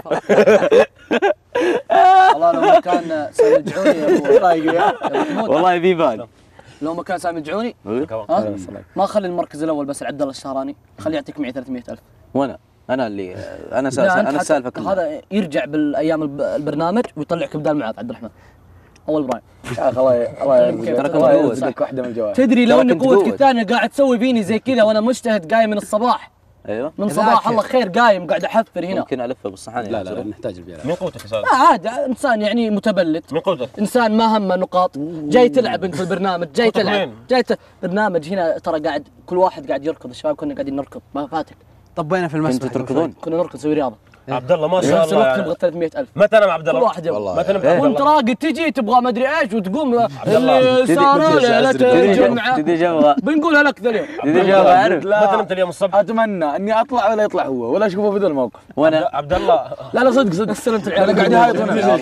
والله لو ما كان سامي الجعوني والله بيبان. لو ما كان سامي الجعوني ما اخلي المركز الاول بس عبد الله الشهراني خليه يعطيك معي 300,000. انا اللي انا السالفه كلها. هذا يرجع بالايام البرنامج ويطلعك بدال معاذ عبد الرحمن اول برايم. يا اخي الله يرزقك واحده من الجوائز. تدري لو اني قوتك الثانيه قاعد تسوي فيني زي كذا وانا مجتهد قايم من الصباح. ايوه من صباح الله خير قايم قاعد احفر هنا. ممكن الفه بالصحن. لا نحتاج البيع. من قوتك يا سالم؟ عادي انسان يعني متبلد. من قوتك؟ انسان ما همه نقاط. جاي تلعب انت في البرنامج جاي تلعب برنامج هنا ترى قاعد كل واحد قاعد يركض. الشباب كنا قاعدين نركض ما فاتك. طبينا في المسبح. كنتوا تركضون؟ كنا نركض نسوي رياضه. عبد الله ما شاء الله تبغى 300,000. متى انا مع عبد الله؟ كل واحد يبغى. متى انا وانت راقد تجي تبغى ما ادري ايش وتقوم اللي صار ليله الجمعه تدري جبغه بنقولها لك ذا اليوم. تدري جبغه عارف. متى نمت اليوم الصبح؟ اتمنى اني اطلع ولا يطلع هو ولا اشوفه في ذا الموقف. وانا عبد الله لا صدق استلمت العيال. انا قاعد يهايط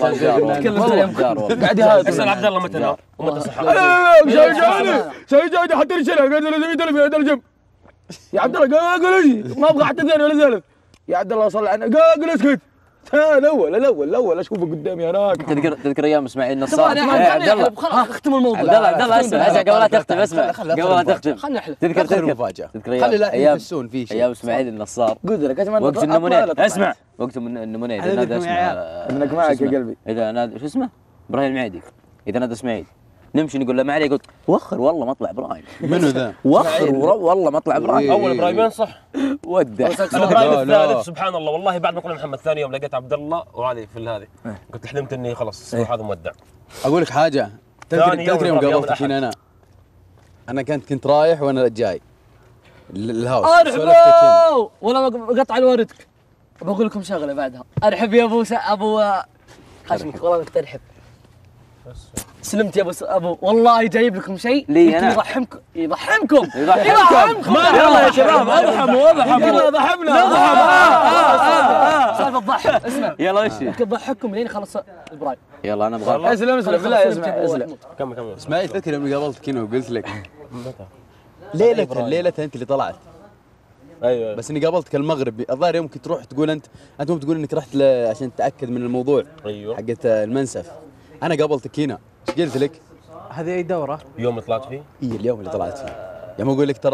قاعد يهايط. اسال عبد الله متى نام ومتى صحى؟ شاي جاني حتى رجلها قال لي 300,000 يا درجم يا عبد الله قال ايش ما ابغى حتى ثاني ولا ثالث يا عبد الله صل على قال اسكت الاول اشوفه قدامي هناك. تذكر ايام اسماعيل نصار؟ عبد الله خلاص اختم الموضوع. عبد الله اسمع قبل لا تختم اسمع قبل لا تختم خلنا نحلف. تذكر مفاجاه خلي لا يحسون في شيء. ايام اسماعيل النصار قلت لك اتمنى وقت النمونيه. اسمع وقت النمونيه اذا نادى اسمه انك معك يا قلبي. اذا نادى شو اسمه؟ ابراهيم المعيدي. اذا نادى اسماعيل نمشي نقول له ما عليه. قلت وخر والله ما طلع ابراهيم. منو ذا؟ وخر والله ما طلع ابراهيم. اول ابراهيمين صح؟ ودع ابراهيم الثالث سبحان الله والله بعد ما طلع محمد ثاني يوم لقيت عبد الله وعلي في هذه قلت حلمت اني خلاص هذا مودع. اقول لك حاجه تذكر يوم قابلتك هنا انا كنت رايح وانا جاي الهاوس ارحبوا ولا قطع الوردك. بقول لكم شغله بعدها. ارحب يا ابو خشمك والله انك ترحب. سلمت يا ابو والله جايب لكم شيء لي انا يضحمكم يلا يا شباب اضحموا يلا ضحمنا سالفه الضحك. اسمع يلا وش تضحككم لين خلص البرايم. يلا انا ابغى اسلم بالله اسلم. كمل اسماعيل تذكر يوم قابلتك هنا وقلت لك ليلة انت اللي طلعت. ايوه بس اني قابلتك المغرب الظاهر يوم كنت تروح تقول انت مو بتقول انك رحت عشان تتاكد من الموضوع. ايوه حقت المنسف. انا قابلتك هنا ايش قلت لك؟ هذه اي دوره؟ يوم اللي طلعت فيه؟ اي اليوم اللي طلعت فيه. يوم اقول لك ترى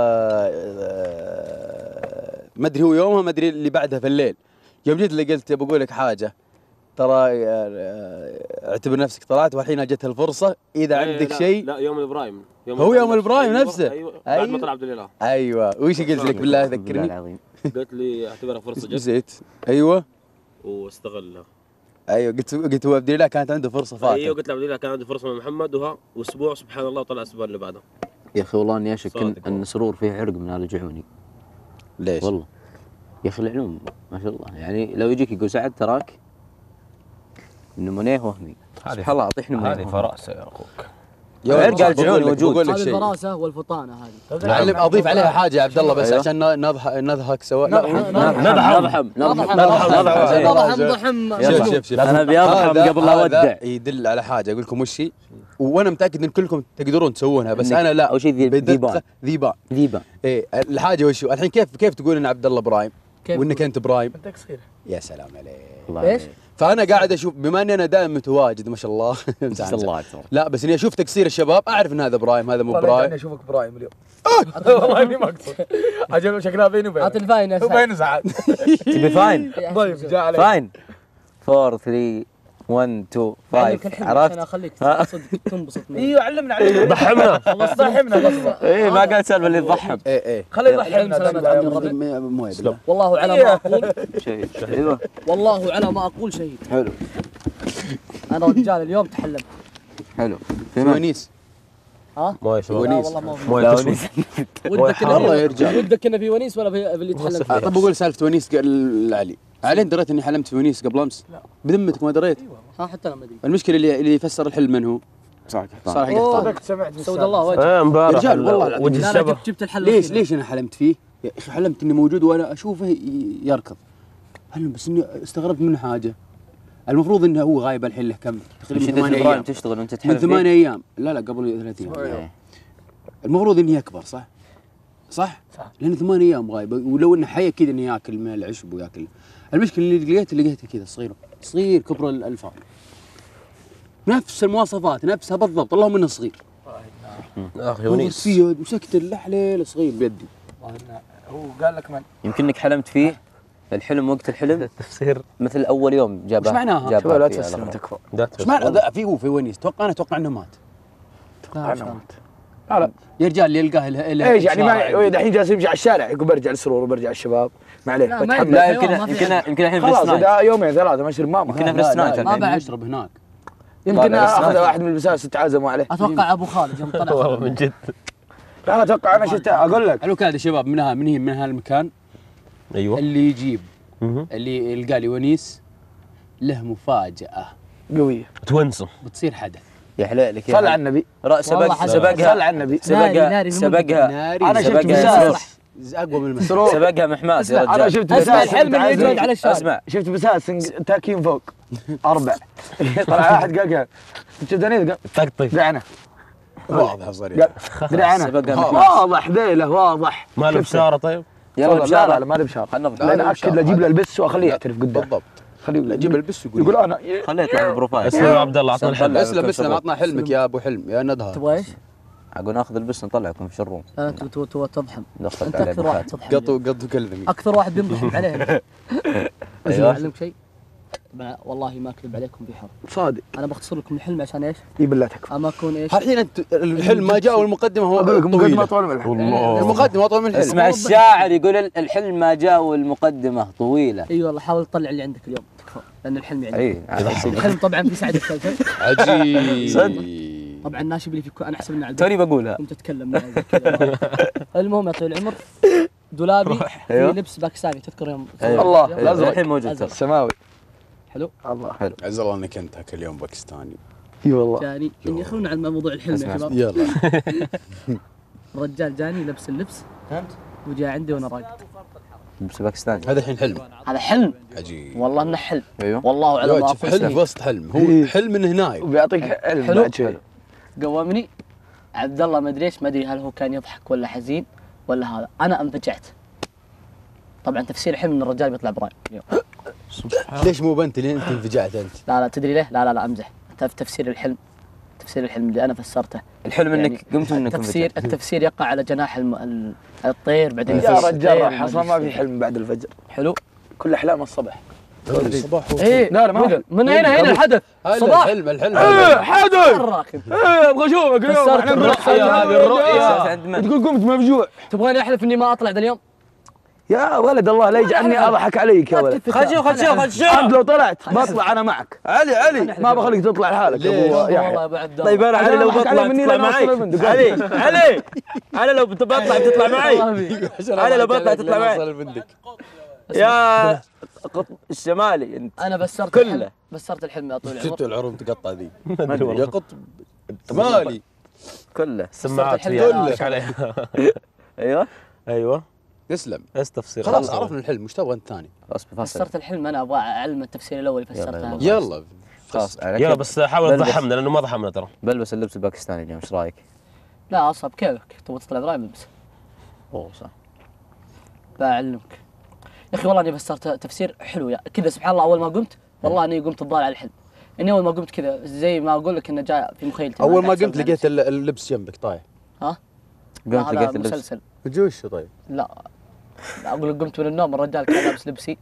ما ادري هو يومها ما ادري اللي بعدها في الليل. يوم جيت اللي قلت بقول لك حاجه ترى اعتبر نفسك طلعت والحين جت الفرصه اذا عندك شيء. لا يوم الابراهيم هو يوم الابراهيم نفسه. ايوه بعد ما طلع عبد الاله. ايوه وش قلت لك بالله ذكرني؟ قلت لي اعتبرها فرصه جزيت. ايوه واستغلها. ايوه قلت هو عبد الاله كانت عنده فرصه فاتت. ايوه قلت عبد الاله كان عنده فرصه من محمد واسبوع سبحان الله وطلع الاسبوع اللي بعده. يا اخي والله اني اشك ان سرور فيه عرق من ال الجعوني. ليش؟ والله يا اخي العلوم ما شاء الله يعني لو يجيك يقول سعد تراك النمونيه وهمي سبحان الله اعطيه نمونيه. هذه فراسه يا اخوك. عرق الجعوني موجود. هذه الفراسه والفطانه هذه. علم اضيف عليها حاجه يا عبد الله بس عشان نضحك سوا. نضحم شوف انا بيضحم قبل لا اودع. يدل على حاجه اقول لكم وش هي وانا متاكد ان كلكم تقدرون تسوونها بس انا لا. اول شيء ذيبان. ايه الحاجه وش الحين كيف تقول ان عبد الله ابراهيم وانك انت ابراهيم؟ انت صغير. يا سلام عليك. ايش؟ فانا قاعد اشوف بما اني انا دائما متواجد ما شاء الله ما شاء الله لا بس اني اشوف تقصير الشباب اعرف ان هذا ابراهيم هذا مو ابراهيم. اشوفك ابراهيم اليوم والله اني ما اقصد عجب شكلها بيني وبينك. عطي الفاين يا وبين ساعات تبي فاين؟ ضيف جاء علي فاين 4 3 1 2 5 عرفت؟ انا اخليك صدق تنبسط منه. ايوه علمنا عليه ضحمنا ضحمنا قصده. ايه ما قال سالفه اللي يضحم. ايه خليه الحلم يضحك سلامة عبد الرب. مو يبلا. والله على ما اقول شهيد ايوه والله على ما اقول شهيد. حلو انا رجال اليوم تحلمت. حلو في ونيس ها؟ مويه لا ونيس. والله ما في. مويه تسود ودك والله يا رجال. ودك انه في ونيس ولا في اللي تحلمت فيه؟ طب اقول سالفه ونيس قال علي علي انت دريت اني حلمت في ونيس قبل امس؟ لا بذمتك ما دريت؟ ها حتى انا ما ادري. المشكله اللي يفسر الحلم من هو؟ صالح صالح قحطان. صدقت سمعت سود الله وجهك. ايه امبارح يا رجال والله العظيم. وجه لا لا الشبه جبت الحل ليش الأخير. ليش انا حلمت فيه؟ يا اخي حلمت اني موجود وانا اشوفه يركض. حلم بس اني استغربت من حاجه. المفروض انه هو غايب الحين له كم؟ تقريبا 8 ايام. تشتغل وانت من تحلم 8 ايام لا قبل 3 ايام. المفروض انه يكبر صح؟ صح؟ لانه 8 ايام غايب ولو انه حي اكيد انه ياكل من العشب وياكل. المشكله اللي لقيته كذا صغير كبر الالفار. نفس المواصفات نفسها بالضبط اللهم انه صغير. اخي ونيس فيه مسكت اللحليل صغير بيدي. هو قال لك من يمكنك حلمت فيه الحلم وقت الحلم التفسير مثل اول يوم جابه ايش معناها؟ جابه لا فيها تفسر الأغراض. تكفى. ايش معنى في ونيس؟ اتوقع انه مات. لا يا رجال اللي يلقاه ايش يعني ما دحين جالس يمشي على الشارع يقول برجع للسرور وبرجع الشباب ما عليه لا، ما بتحمل. لا أيوة، يمكن الحين في خلاص السنايد ده يومين ثلاثه ما يشرب ماما يمكن في السنايد ما بعد. يشرب هناك. يمكن لا، اخذ لا. واحد من البساس تعازموا عليه. اتوقع ابو خالد يوم طلع والله من جد لا اتوقع انا شفت اقول لك على كذا شباب من هالمكان ايوه اللي يجيب مهم. اللي يلقى لي ونيس له مفاجأة قويه تونسوا بتصير حدث. يا حلالك صل على النبي والله حسب. صل سبقها على النبي ناري سبقها ناري انا شفت سبقها بساس اقوى من المسك. سبقها محماس يا انا رجال شفت اسمع بساس الحلم اللي يقعد على الشارع. اسمع شفت بساس تاكين فوق 4 طلع واحد قال شفت دنيس قال طقطق دعنا واضح صريح. دعنا سبقها محماس واضح ذيله واضح ما له بشاره طيب يلا لا بشارة ما له بشاره خلنا نضرب. لان اكد له اجيب له البس واخليه يعترف قدام بالضبط. خليه جيب البس يقول انا خليه يطلع بروفايل اسلم يا عبد الله اعطنا الحل اسلم عطنا حلمك يا ابو حلم يا ندهر. تبغى ايش؟ اقول ناخذ البس نطلعكم في الشروم تبغى تضحم. ندخل انت عليه اكثر واحد بالخاتم. تضحم. قط كلمي. اكثر واحد بينضحك عليه. ايوه اعلمك شيء والله ما اكذب عليكم بحر. صادق انا بختصر لكم الحلم عشان ايش؟ اي بالله تكفى اما اكون ايش؟ الحين انت الحلم ما جاء والمقدمه هو اقول لكم مقدمه طويله. طول من الحلم المقدمه اطول من الحلم. اسمع الشاعر يقول الحلم ما جاء والمقدمه طويله اي والله حاول تطلع اللي عندك اليوم تكفى لان الحلم يعني اي الحلم طبعا في سعد الفلفل. عجيب. طبعا ناشب اللي فيكم انا احسب انه على توني بقولها كنت اتكلم معي زي كذا. المهم يا طويل العمر دولابي في أيوه. لبس باكستاني تذكر يوم الله يوم- الازرق الحين موجود ترى سماوي حلو الله حلو عز الله انك انت كل يوم باكستاني. اي والله جاني اني خلونا على موضوع الحلم يا اسمع. شباب. يلا. الرجال جاني لبس اللبس فهمت وجاء عندي وانا راقد. لبس باكستاني هذا الحين حلم هذا حلم عجيب. والله انه حلم ايوه والله على ما شوف أقول حلم في شيء. وسط حلم هو حلم انه نايم. وبيعطيك علم حلو. بعد شوي قومني عبد الله ما ادري ايش ما ادري هل هو كان يضحك ولا حزين ولا هذا انا انفجعت. طبعا تفسير الحلم ان الرجال بيطلع براي اليوم. ليش مو بنت اللي انت انفجعت انت؟ لا تدري ليه؟ لا امزح. تفسير الحلم اللي انا فسرته الحلم يعني انك قمت منك التفسير يقع على جناح الطير بعدين يا يفسر رجال الطير راح اصلا ما في حلم بعد الفجر حلو. كل احلام الصبح الصباح ايه لا ما في من هنا الحدث صباح الحلم حدث الراكب ابغى اشوفك اليوم فسرت احنا الرؤيا هذه الرؤيا تقول قمت مفجوع تبغاني احلف اني ما اطلع ذا اليوم؟ يا ولد الله لا يجعلني اضحك عليك يا ولد خل شوف انت لو طلعت بطلع انا معك علي ما بخليك تطلع لحالك يا ابو والله يحيى يا ابو عبد الله. طيب انا علي لو أضحك بطلع عليه مني تطلع لأن معي أوصل الفندق. علي لو بطلع تطلع معي علي لو بطلع تطلع معي يا قطب الشمالي انت انا بسرت كله. الحلم بسرت الحلم يا طويل العمر. شفت العروم تقطع ذي والله. يا قطب مالي كله سماعات الحلم. فيها كله. إيش عليها ايوه ايوه تسلم. ايش تفسير خلاص عرفنا الحلم وش تبغى انت ثاني؟ خلاص بفصل فسرت الحلم انا ابغى اعلم التفسير الاول اللي فسرته. يلا خلاص يلا بس حاول بلبس. تضحمنا لانه ما ضحمنا ترى بلبس اللبس الباكستاني اليوم ايش رايك؟ لا اصعب كيفك تبغى تطلع برايم البس. اوه صح بعلمك يا اخي والله اني فسرت تفسير حلو كذا سبحان الله. اول ما قمت والله اني قمت الظاهر على الحلم. اني اول ما قمت كذا زي ما اقول لك انه جاء في مخيلتي. اول ما قمت لقيت اللبس جنبك طايح. ها؟ قمت لقيت اللبس مسلسل. وجوش طيب؟ لا اقول لك قمت من النوم الرجال كان لابس لبسي.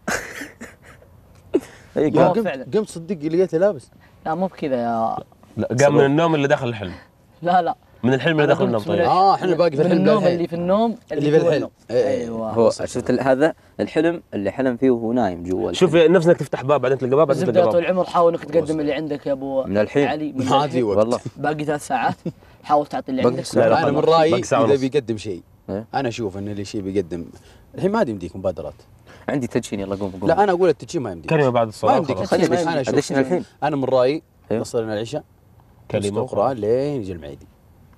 اي قمت صدق لقيته لابس. لا مو بكذا يا لا قام من النوم اللي داخل الحلم. لا من الحلم اللي داخل النوم. طيب احنا باقي في الحلم. من النوم اللي في النوم اللي في الحلم. ايوه هو شفت هذا الحلم اللي حلم فيه وهو نايم جوا. شوف نفس انك تفتح باب بعدين تلقى باب بعدين تلقى باب. طول العمر حاول انك تقدم اللي عندك يا ابو من الحين علي. ما في وقت والله. باقي 3 ساعات حاول تعطي اللي عندك. انا من رايي اذا بيقدم شيء انا اشوف ان اللي شيء بيقدم الحين ما يمديك مبادرات. عندي تدشين يلا قوم. لا انا اقول التدشين ما يمديك. كلمه بعد الصلاه. ما يمديك. انا اشوف الحين. انا من رايي نصلي العشاء كلمه القران لين يجي المعيدي.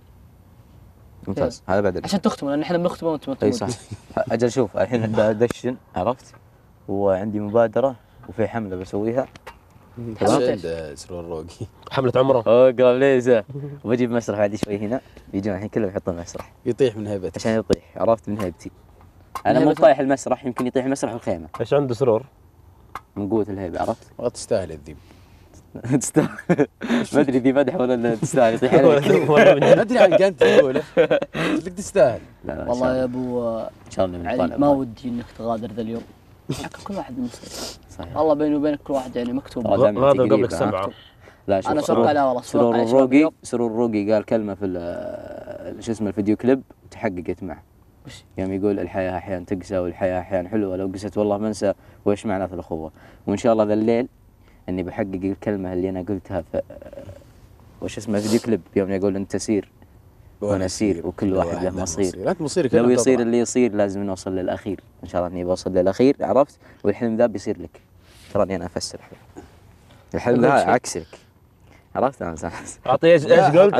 ممتاز هذا بعد عشان تختم لان احنا بنختم وانت اي صح. اجل شوف الحين بدشن عرفت وعندي مبادره وفي حمله بسويها. عند سرور الروقي حمله عمره. اقرب ليزه وبجيب مسرح بعد شوي هنا بيجون الحين كلهم يحطون مسرح يطيح من هيبتك عشان يطيح عرفت من هيبتي. انا مو طايح المسرح يمكن يطيح المسرح والخيمه. ايش عنده سرور؟ من قوه الهيبه عرفت. والله تستاهل الذيب. تستاهل. ما ادري ذي مدح ولا تستاهل يطيح عليك. ما ادري عن كانت تقوله لك تستاهل. والله يا ابو ان شاء الله علي ما ودي انك تغادر ذا اليوم. كل واحد مصير. صحيح والله بيني وبينك كل واحد يعني مكتوب. غادر قبلك 7. لا شوف انا سوق عليها والله. سرور الروقي قال كلمه في شو اسمه الفيديو كليب تحققت معه. يوم يقول الحياه احيانا تقسى والحياه احيانا حلوه لو قست والله ما انسى وايش معناته الاخوه. وان شاء الله ذا الليل اني بحقق الكلمه اللي انا قلتها في وش اسمه فيديو كليب يوم يقول انت سير وانا اسير وكل واحد له مصير. لو يصير اللي يصير لازم نوصل للاخير. ان شاء الله اني بوصل للاخير عرفت والحلم ذا بيصير لك. تراني انا افسر الحلم ذا عكسك عرفت. انا اعطي ايش قلت؟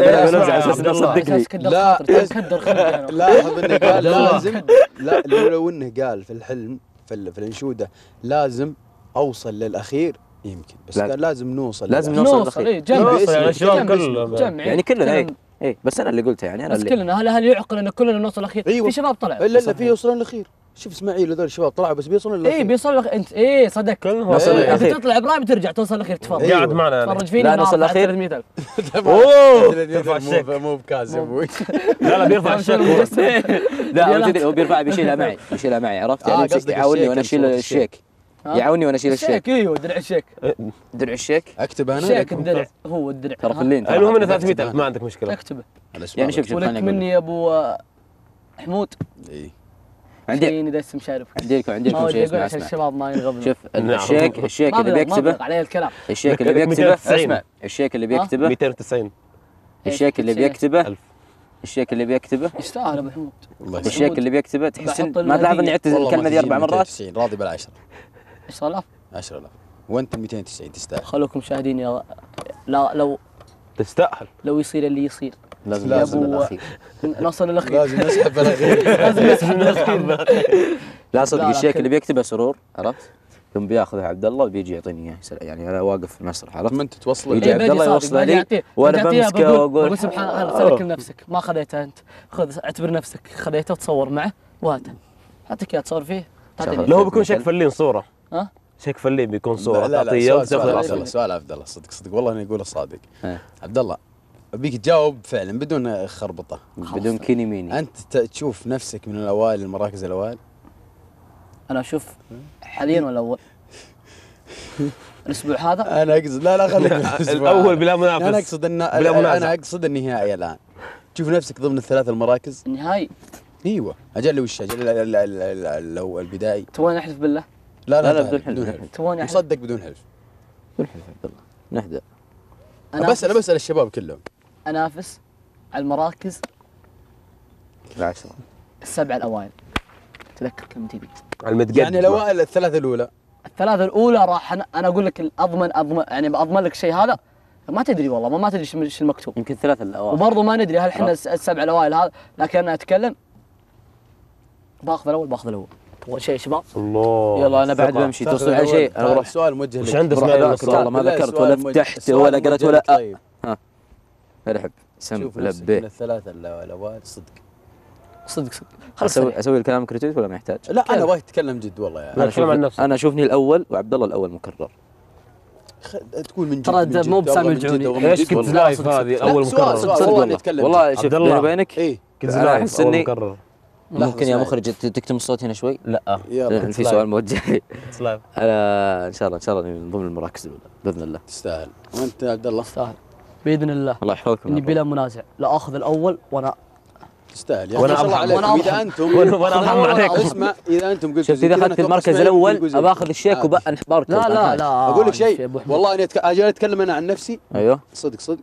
لا لاحظ انه قال لازم. لا لو انه قال في الحلم في الانشوده لازم اوصل للاخير يمكن بس قال لازم نوصل للاخير. الشباب كلهم يعني كلنا اي بس انا اللي قلتها يعني انا بس اللي كلنا هل يعقل ان كلنا نوصل الاخير؟ في شباب طلعوا الا في يوصلون الاخير. شوف اسماعيل هذول الشباب طلعوا بس بيوصلون الاخير. بيوصلوا انت صدق كلهم انت تطلع براي بترجع توصل الاخير تفضل قاعد معنا تفرج فيني. لا نوصل الاخير 300,000. اوه مو بكاز ابوي. لا بيرفع الشيك. لا هو بيرفع بيشيلها معي عرفت يعني يعاوني وانا اشيل الشيك. يعاوني وانا اشيل الشيك. ايوه درع الشيك. درع الشيك اكتب انا شيك الدرع هو الدرع ترى في اللين. المهم انه 300,000 ما عندك مشكله. اكتبه يعني شوف ولك مني يا ابو حمود. اي عندي اذا اسم شارف عندكم شيء اسمه عشان الشباب ما ينغبنوا. شوف الشيك اللي بيكتبه عليه الكلام. الشيك اللي بيكتبه اسمع الشيك اللي بيكتبه 290. الشيك اللي بيكتبه الشيك اللي بيكتبه يستاهل ابو حمود. الشيك اللي بيكتبه تحس ما تلاحظ اني عدت الكلمه دي 4 مرات. راضي بال10. 10,000 10,000 وانت 290 تستاهل. خلوكم مشاهدين يا لا لو تستاهل لو يصير اللي يصير لازم نوصل للاخير. نوصل للاخير لازم نسحب الاخير. لازم نسحب. لا صدق الشيك اللي بيكتبه سرور عرفت ثم بياخذه عبد الله وبيجي يعطيني اياه يعني انا واقف في المسرح عرفت ما انت توصل يجي عبد الله يوصله لي وانا بمسكه واقول سبحان الله سلك لنفسك ما خذيته انت خذ اعتبر نفسك خذيته وتصور معه وهاته اعطيك اياه تصور فيه. لو بيكون شيك فلين صوره شيك فلين بيكون صوره تعطيه سؤال عبد الله صدق والله اني اقول الصادق. عبد الله ابيك تجاوب فعلا بدون خربطه بدون كيني ميني. انت تشوف نفسك من الاوائل المراكز الاوائل؟ انا اشوف حاليا ولا اول الاسبوع هذا. انا اقصد لا خليك الاول بلا منافس. انا اقصد ان انا اقصد النهائي الان تشوف نفسك ضمن الثلاث المراكز. النهائي ايوه اجل وش اجل لو البدائي. تبغى نحلف بالله؟ لا بدون حلف. تبغى مصدق بدون حلف. بدون حلف عبد الله نهدأ. انا بسأل الشباب كلهم. انافس على المراكز 10 السبعه الاوائل. تذكر كم تبي على المتقدم يعني الاوائل الثلاثه الاولى راح انا اقول لك اضمن يعني اضمن لك الشيء هذا. ما تدري والله ما تدري ايش المكتوب. يمكن 3 الاوائل وبرضه ما ندري هل احنا السبعه الاوائل هذا لكن انا اتكلم باخذ الاول اول شيء شباب الله يلا انا بعد بمشي توصل على شيء انا بروح سؤال موجه لك. وش عندك والله ما ذكرت ولا فتحت ولا قرأت ولا طيب. ها مرحب سم لبيه الثلاثه الاوائل صدق خلاص اسوي الكلام كريتيف ولا ما يحتاج؟ لا انا ابغى اتكلم جد والله يعني. انا اشوفني الاول وعبد الله الاول مكرر تقول من جد ترى من جد، مو بسامي والله من جد، الجعوني. والله من ايش جد، كنت والله. لايف هذه اول مكرر؟ سؤال والله نتكلم. والله شوف عبد بيني الله. وبينك ايه كنت أنا لايف أحس اول إني مكرر. ممكن يا اسمعي. مخرج تكتم الصوت هنا شوي. لا يلا في سؤال موجه لي. كنت لايف. انا ان شاء الله من ضمن المراكز الاولى باذن الله. تستاهل. وانت يا عبد الله؟ تستاهل باذن الله. الله يحفظكم. اني بلا منازع لا اخذ الاول وانا تستاهل يا وأنا ما شاء الله أرحم. عليكم. اذا انتم وأنا أرحم عليكم. اسمع، اذا انتم قلتوا شفت اذا اخذت المركز الاول اباخذ الشيك وبأركض. لا اقول لك شيء والله اني اجي اتكلم انا عن نفسي. ايوه صدق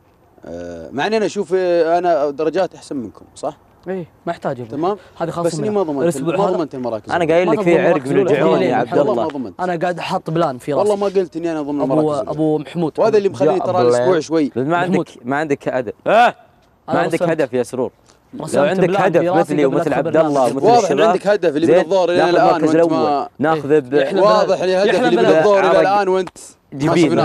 مع اني انا اشوف انا درجات احسن منكم صح؟ ايه ما يحتاج يا أبو. تمام. هذه خاصه بس اني ما ضمنت المراكز. انا قايل لك في عرق من الجعون يا عبد والله ما الله. ضمنت. انا قاعد احط بلان في راسي. والله ما قلت اني انا ضمن المراكز. ابو محمود. وهذا اللي مخليني ترى الاسبوع شوي. ما عندك هدف. ما عندك هدف يا سرور. لو عندك هدف مثلي ومثل عبد الله ومثل واضح ان عندك هدف اللي من الظهر الى الان وانت ما ناخذ واضح الهدف اللي من الظهر الى الان وانت جبين.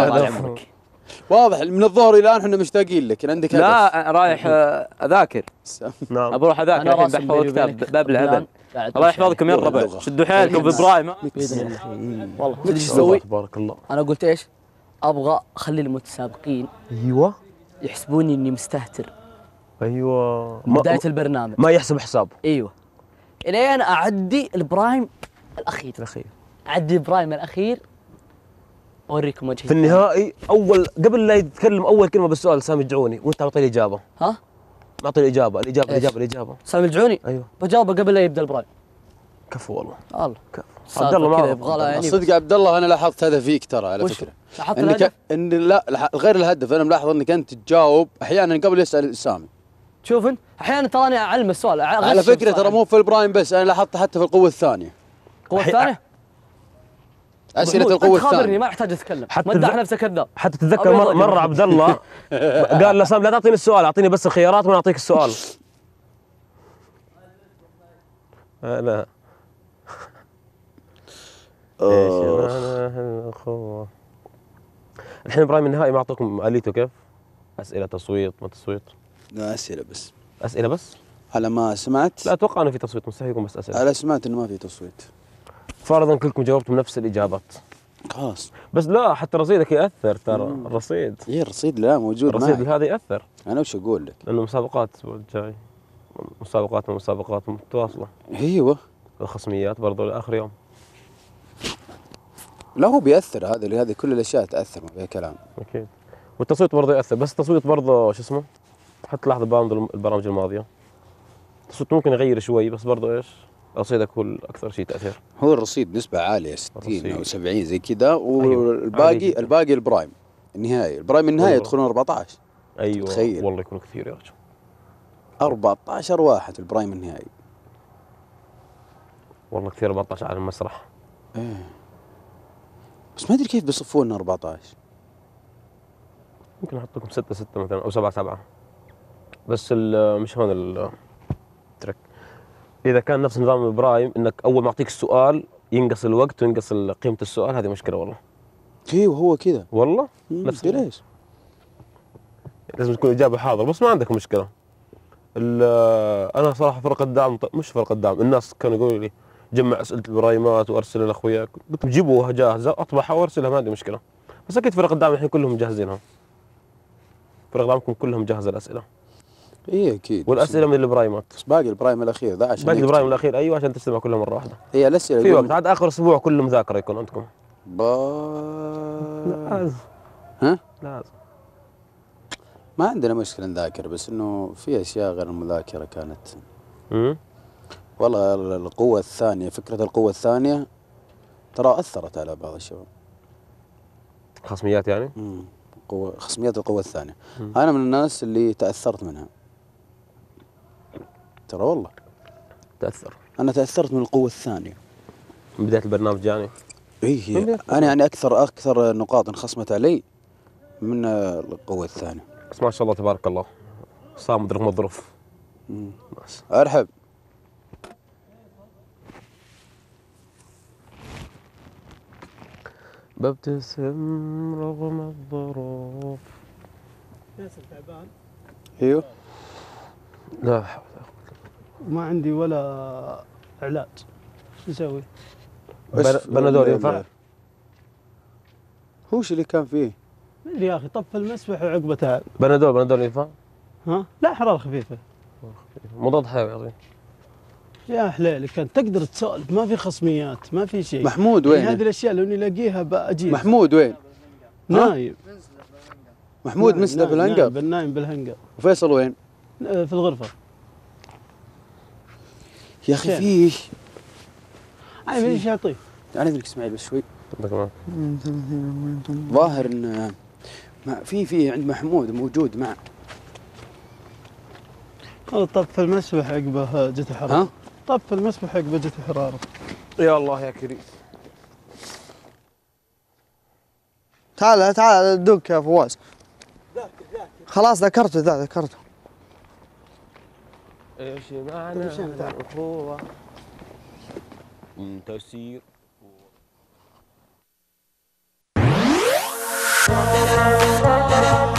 واضح من الظهر الى الان احنا مشتاقين لك عندك هدف. لا رايح اذاكر. نعم بروح اذاكر الحين بحفظ كتاب باب الهبل. الله يحفظكم يا الربع. شدوا حيلكم في برايم. باذن الله. والله تدري ايش اسوي؟ تبارك الله. انا قلت ايش؟ ابغى اخلي المتسابقين ايوه يحسبوني اني مستهتر ايوه بدايه البرنامج. ما يحسب حساب. ايوه الين اعدي البرايم الاخير. اعدي البرايم الاخير اوريكم وجهي في النهائي اول قبل لا يتكلم اول كلمه بالسؤال سامي الجعوني وانت اعطي الاجابه. ها؟ اعطي الاجابه. سامي الجعوني؟ ايوه بجاوبه قبل لا يبدا البرايم. كفو والله. الله كفو. عبد الله ما يبغى له يعني. صدق عبد الله انا لاحظت هذا فيك ترى على فكره. لاحظت انك ان لا غير الهدف انا ملاحظ انك انت تجاوب احيانا قبل يسال سامي. شوف انت احيانا تراني اعلم السؤال على فكره ترى مو في البرايم بس انا لاحظت حتى في القوه الثانيه. القوه الثانيه؟ اسئله القوه الثانيه. خبرني ما يحتاج اتكلم. ما تدع نفسك كذاب. حتى تتذكر مره عبد الله قال لسام لا تعطيني السؤال اعطيني بس الخيارات وانا اعطيك السؤال. لا الحين برايم النهائي ما اعطوكم اليته كيف؟ اسئله تصويت ما تصويت؟ لا اسئله بس. اسئله بس؟ على ما سمعت لا اتوقع انه في تصويت مستحيل يكون بس اسئله. انا سمعت انه ما في تصويت. فرضا كلكم جاوبتم نفس الاجابات خلاص بس لا حتى رصيدك ياثر ترى الرصيد. ايه الرصيد لا موجود الرصيد هذا ياثر. انا وش اقول لك؟ لانه مسابقات الجاي مسابقات متواصله. ايوه الخصميات برضو لاخر يوم. لا هو بيأثر هذه كل الاشياء تأثر ما فيها كلام. اكيد والتصويت برضه يأثر بس التصويت برضه شو اسمه حتى لاحظ البرامج الماضيه التصويت ممكن يغير شوي بس برضه ايش رصيدك هو اكثر شيء تاثير. هو الرصيد نسبه عاليه 60 او 70 زي كذا والباقي الباقي البرايم النهائي النهائي يدخلون 14. ايوه تخيل والله يكون كثير يا رجل 14 واحد البرايم النهائي والله كثير 14 على المسرح. ايه بس ما ادري كيف بيصفوا لنا 14. ممكن احط لكم 6 مثلا او 7 بس مش هون الترك. اذا كان نفس نظام ابراهيم انك اول ما اعطيك السؤال ينقص الوقت وينقص قيمه السؤال هذه مشكله والله. ايوه هو كذا والله نفس ليش؟ لازم تكون اجابه حاضر بس ما عندك مشكله. انا صراحه فرق الدعم مش فرق الدعم الناس كانوا يقولوا لي جمع اسئله البرايمات وارسلها لاخوياك قلت جيبوها جاهزه اطبعها وارسلها ما عندي مشكله. بس اكيد فرق الدعم الحين كلهم مجهزينها. فرق دعمكم كلهم مجهزه الاسئله. ايه اكيد والاسئله من البرايمات بس باقي البرايم الاخير ذا عشان باقي البرايم الاخير ايوه عشان تجتمع كلها مره واحده. هي الاسئله في وقت عاد اخر اسبوع كله مذاكره يكون عندكم. لازم ها؟ لازم ما عندنا مشكله نذاكر بس انه في اشياء غير المذاكره كانت. والله القوه الثانيه فكره القوه الثانيه ترى اثرت على بعض الشباب. خصميات يعني؟ خصميات القوه الثانيه. انا من الناس اللي تاثرت منها. ترى والله تاثر. انا تاثرت من القوه الثانيه. من بدايه البرنامج يعني؟ ايه انا يعني اكثر نقاط انخصمت علي من القوه الثانيه. بس ما شاء الله تبارك الله صامد رغم الظروف. ارحب. ببتسم رغم الظروف. فيصل تعبان؟ ايوه. لا حول ولا قوة. ما عندي ولا علاج، شو نسوي؟ بنادول ينفع؟ هوش اللي كان فيه؟ ما ادري يا اخي، طف المسبح وعقبه تعال. بنادول ينفع؟ ها؟ لا، حراره خفيفه. مضاد حيوي يعطيك. يا حليلي، كان تقدر تسولف، ما في خصميات، ما في شيء. محمود وين؟ هذه الاشياء لو اني الاقيها باجي. محمود وين؟ نايم. محمود مسدى بالهنقر. نايم بالهنقر. وفيصل وين؟ في الغرفه. يا اخي فيه عايز ايش يعطيه؟ تعال اذنك اسماعيل بس شوي. ظاهر ان في عند محمود موجود معه. هذا طف المسبح عقبه جت حراره. ها؟ طف المسبح عقبه جت حراره. يا الله يا كريم. تعال دوك يا فواز. خلاص ذكرته. ايش معنى الاخوة؟ تسير لا لا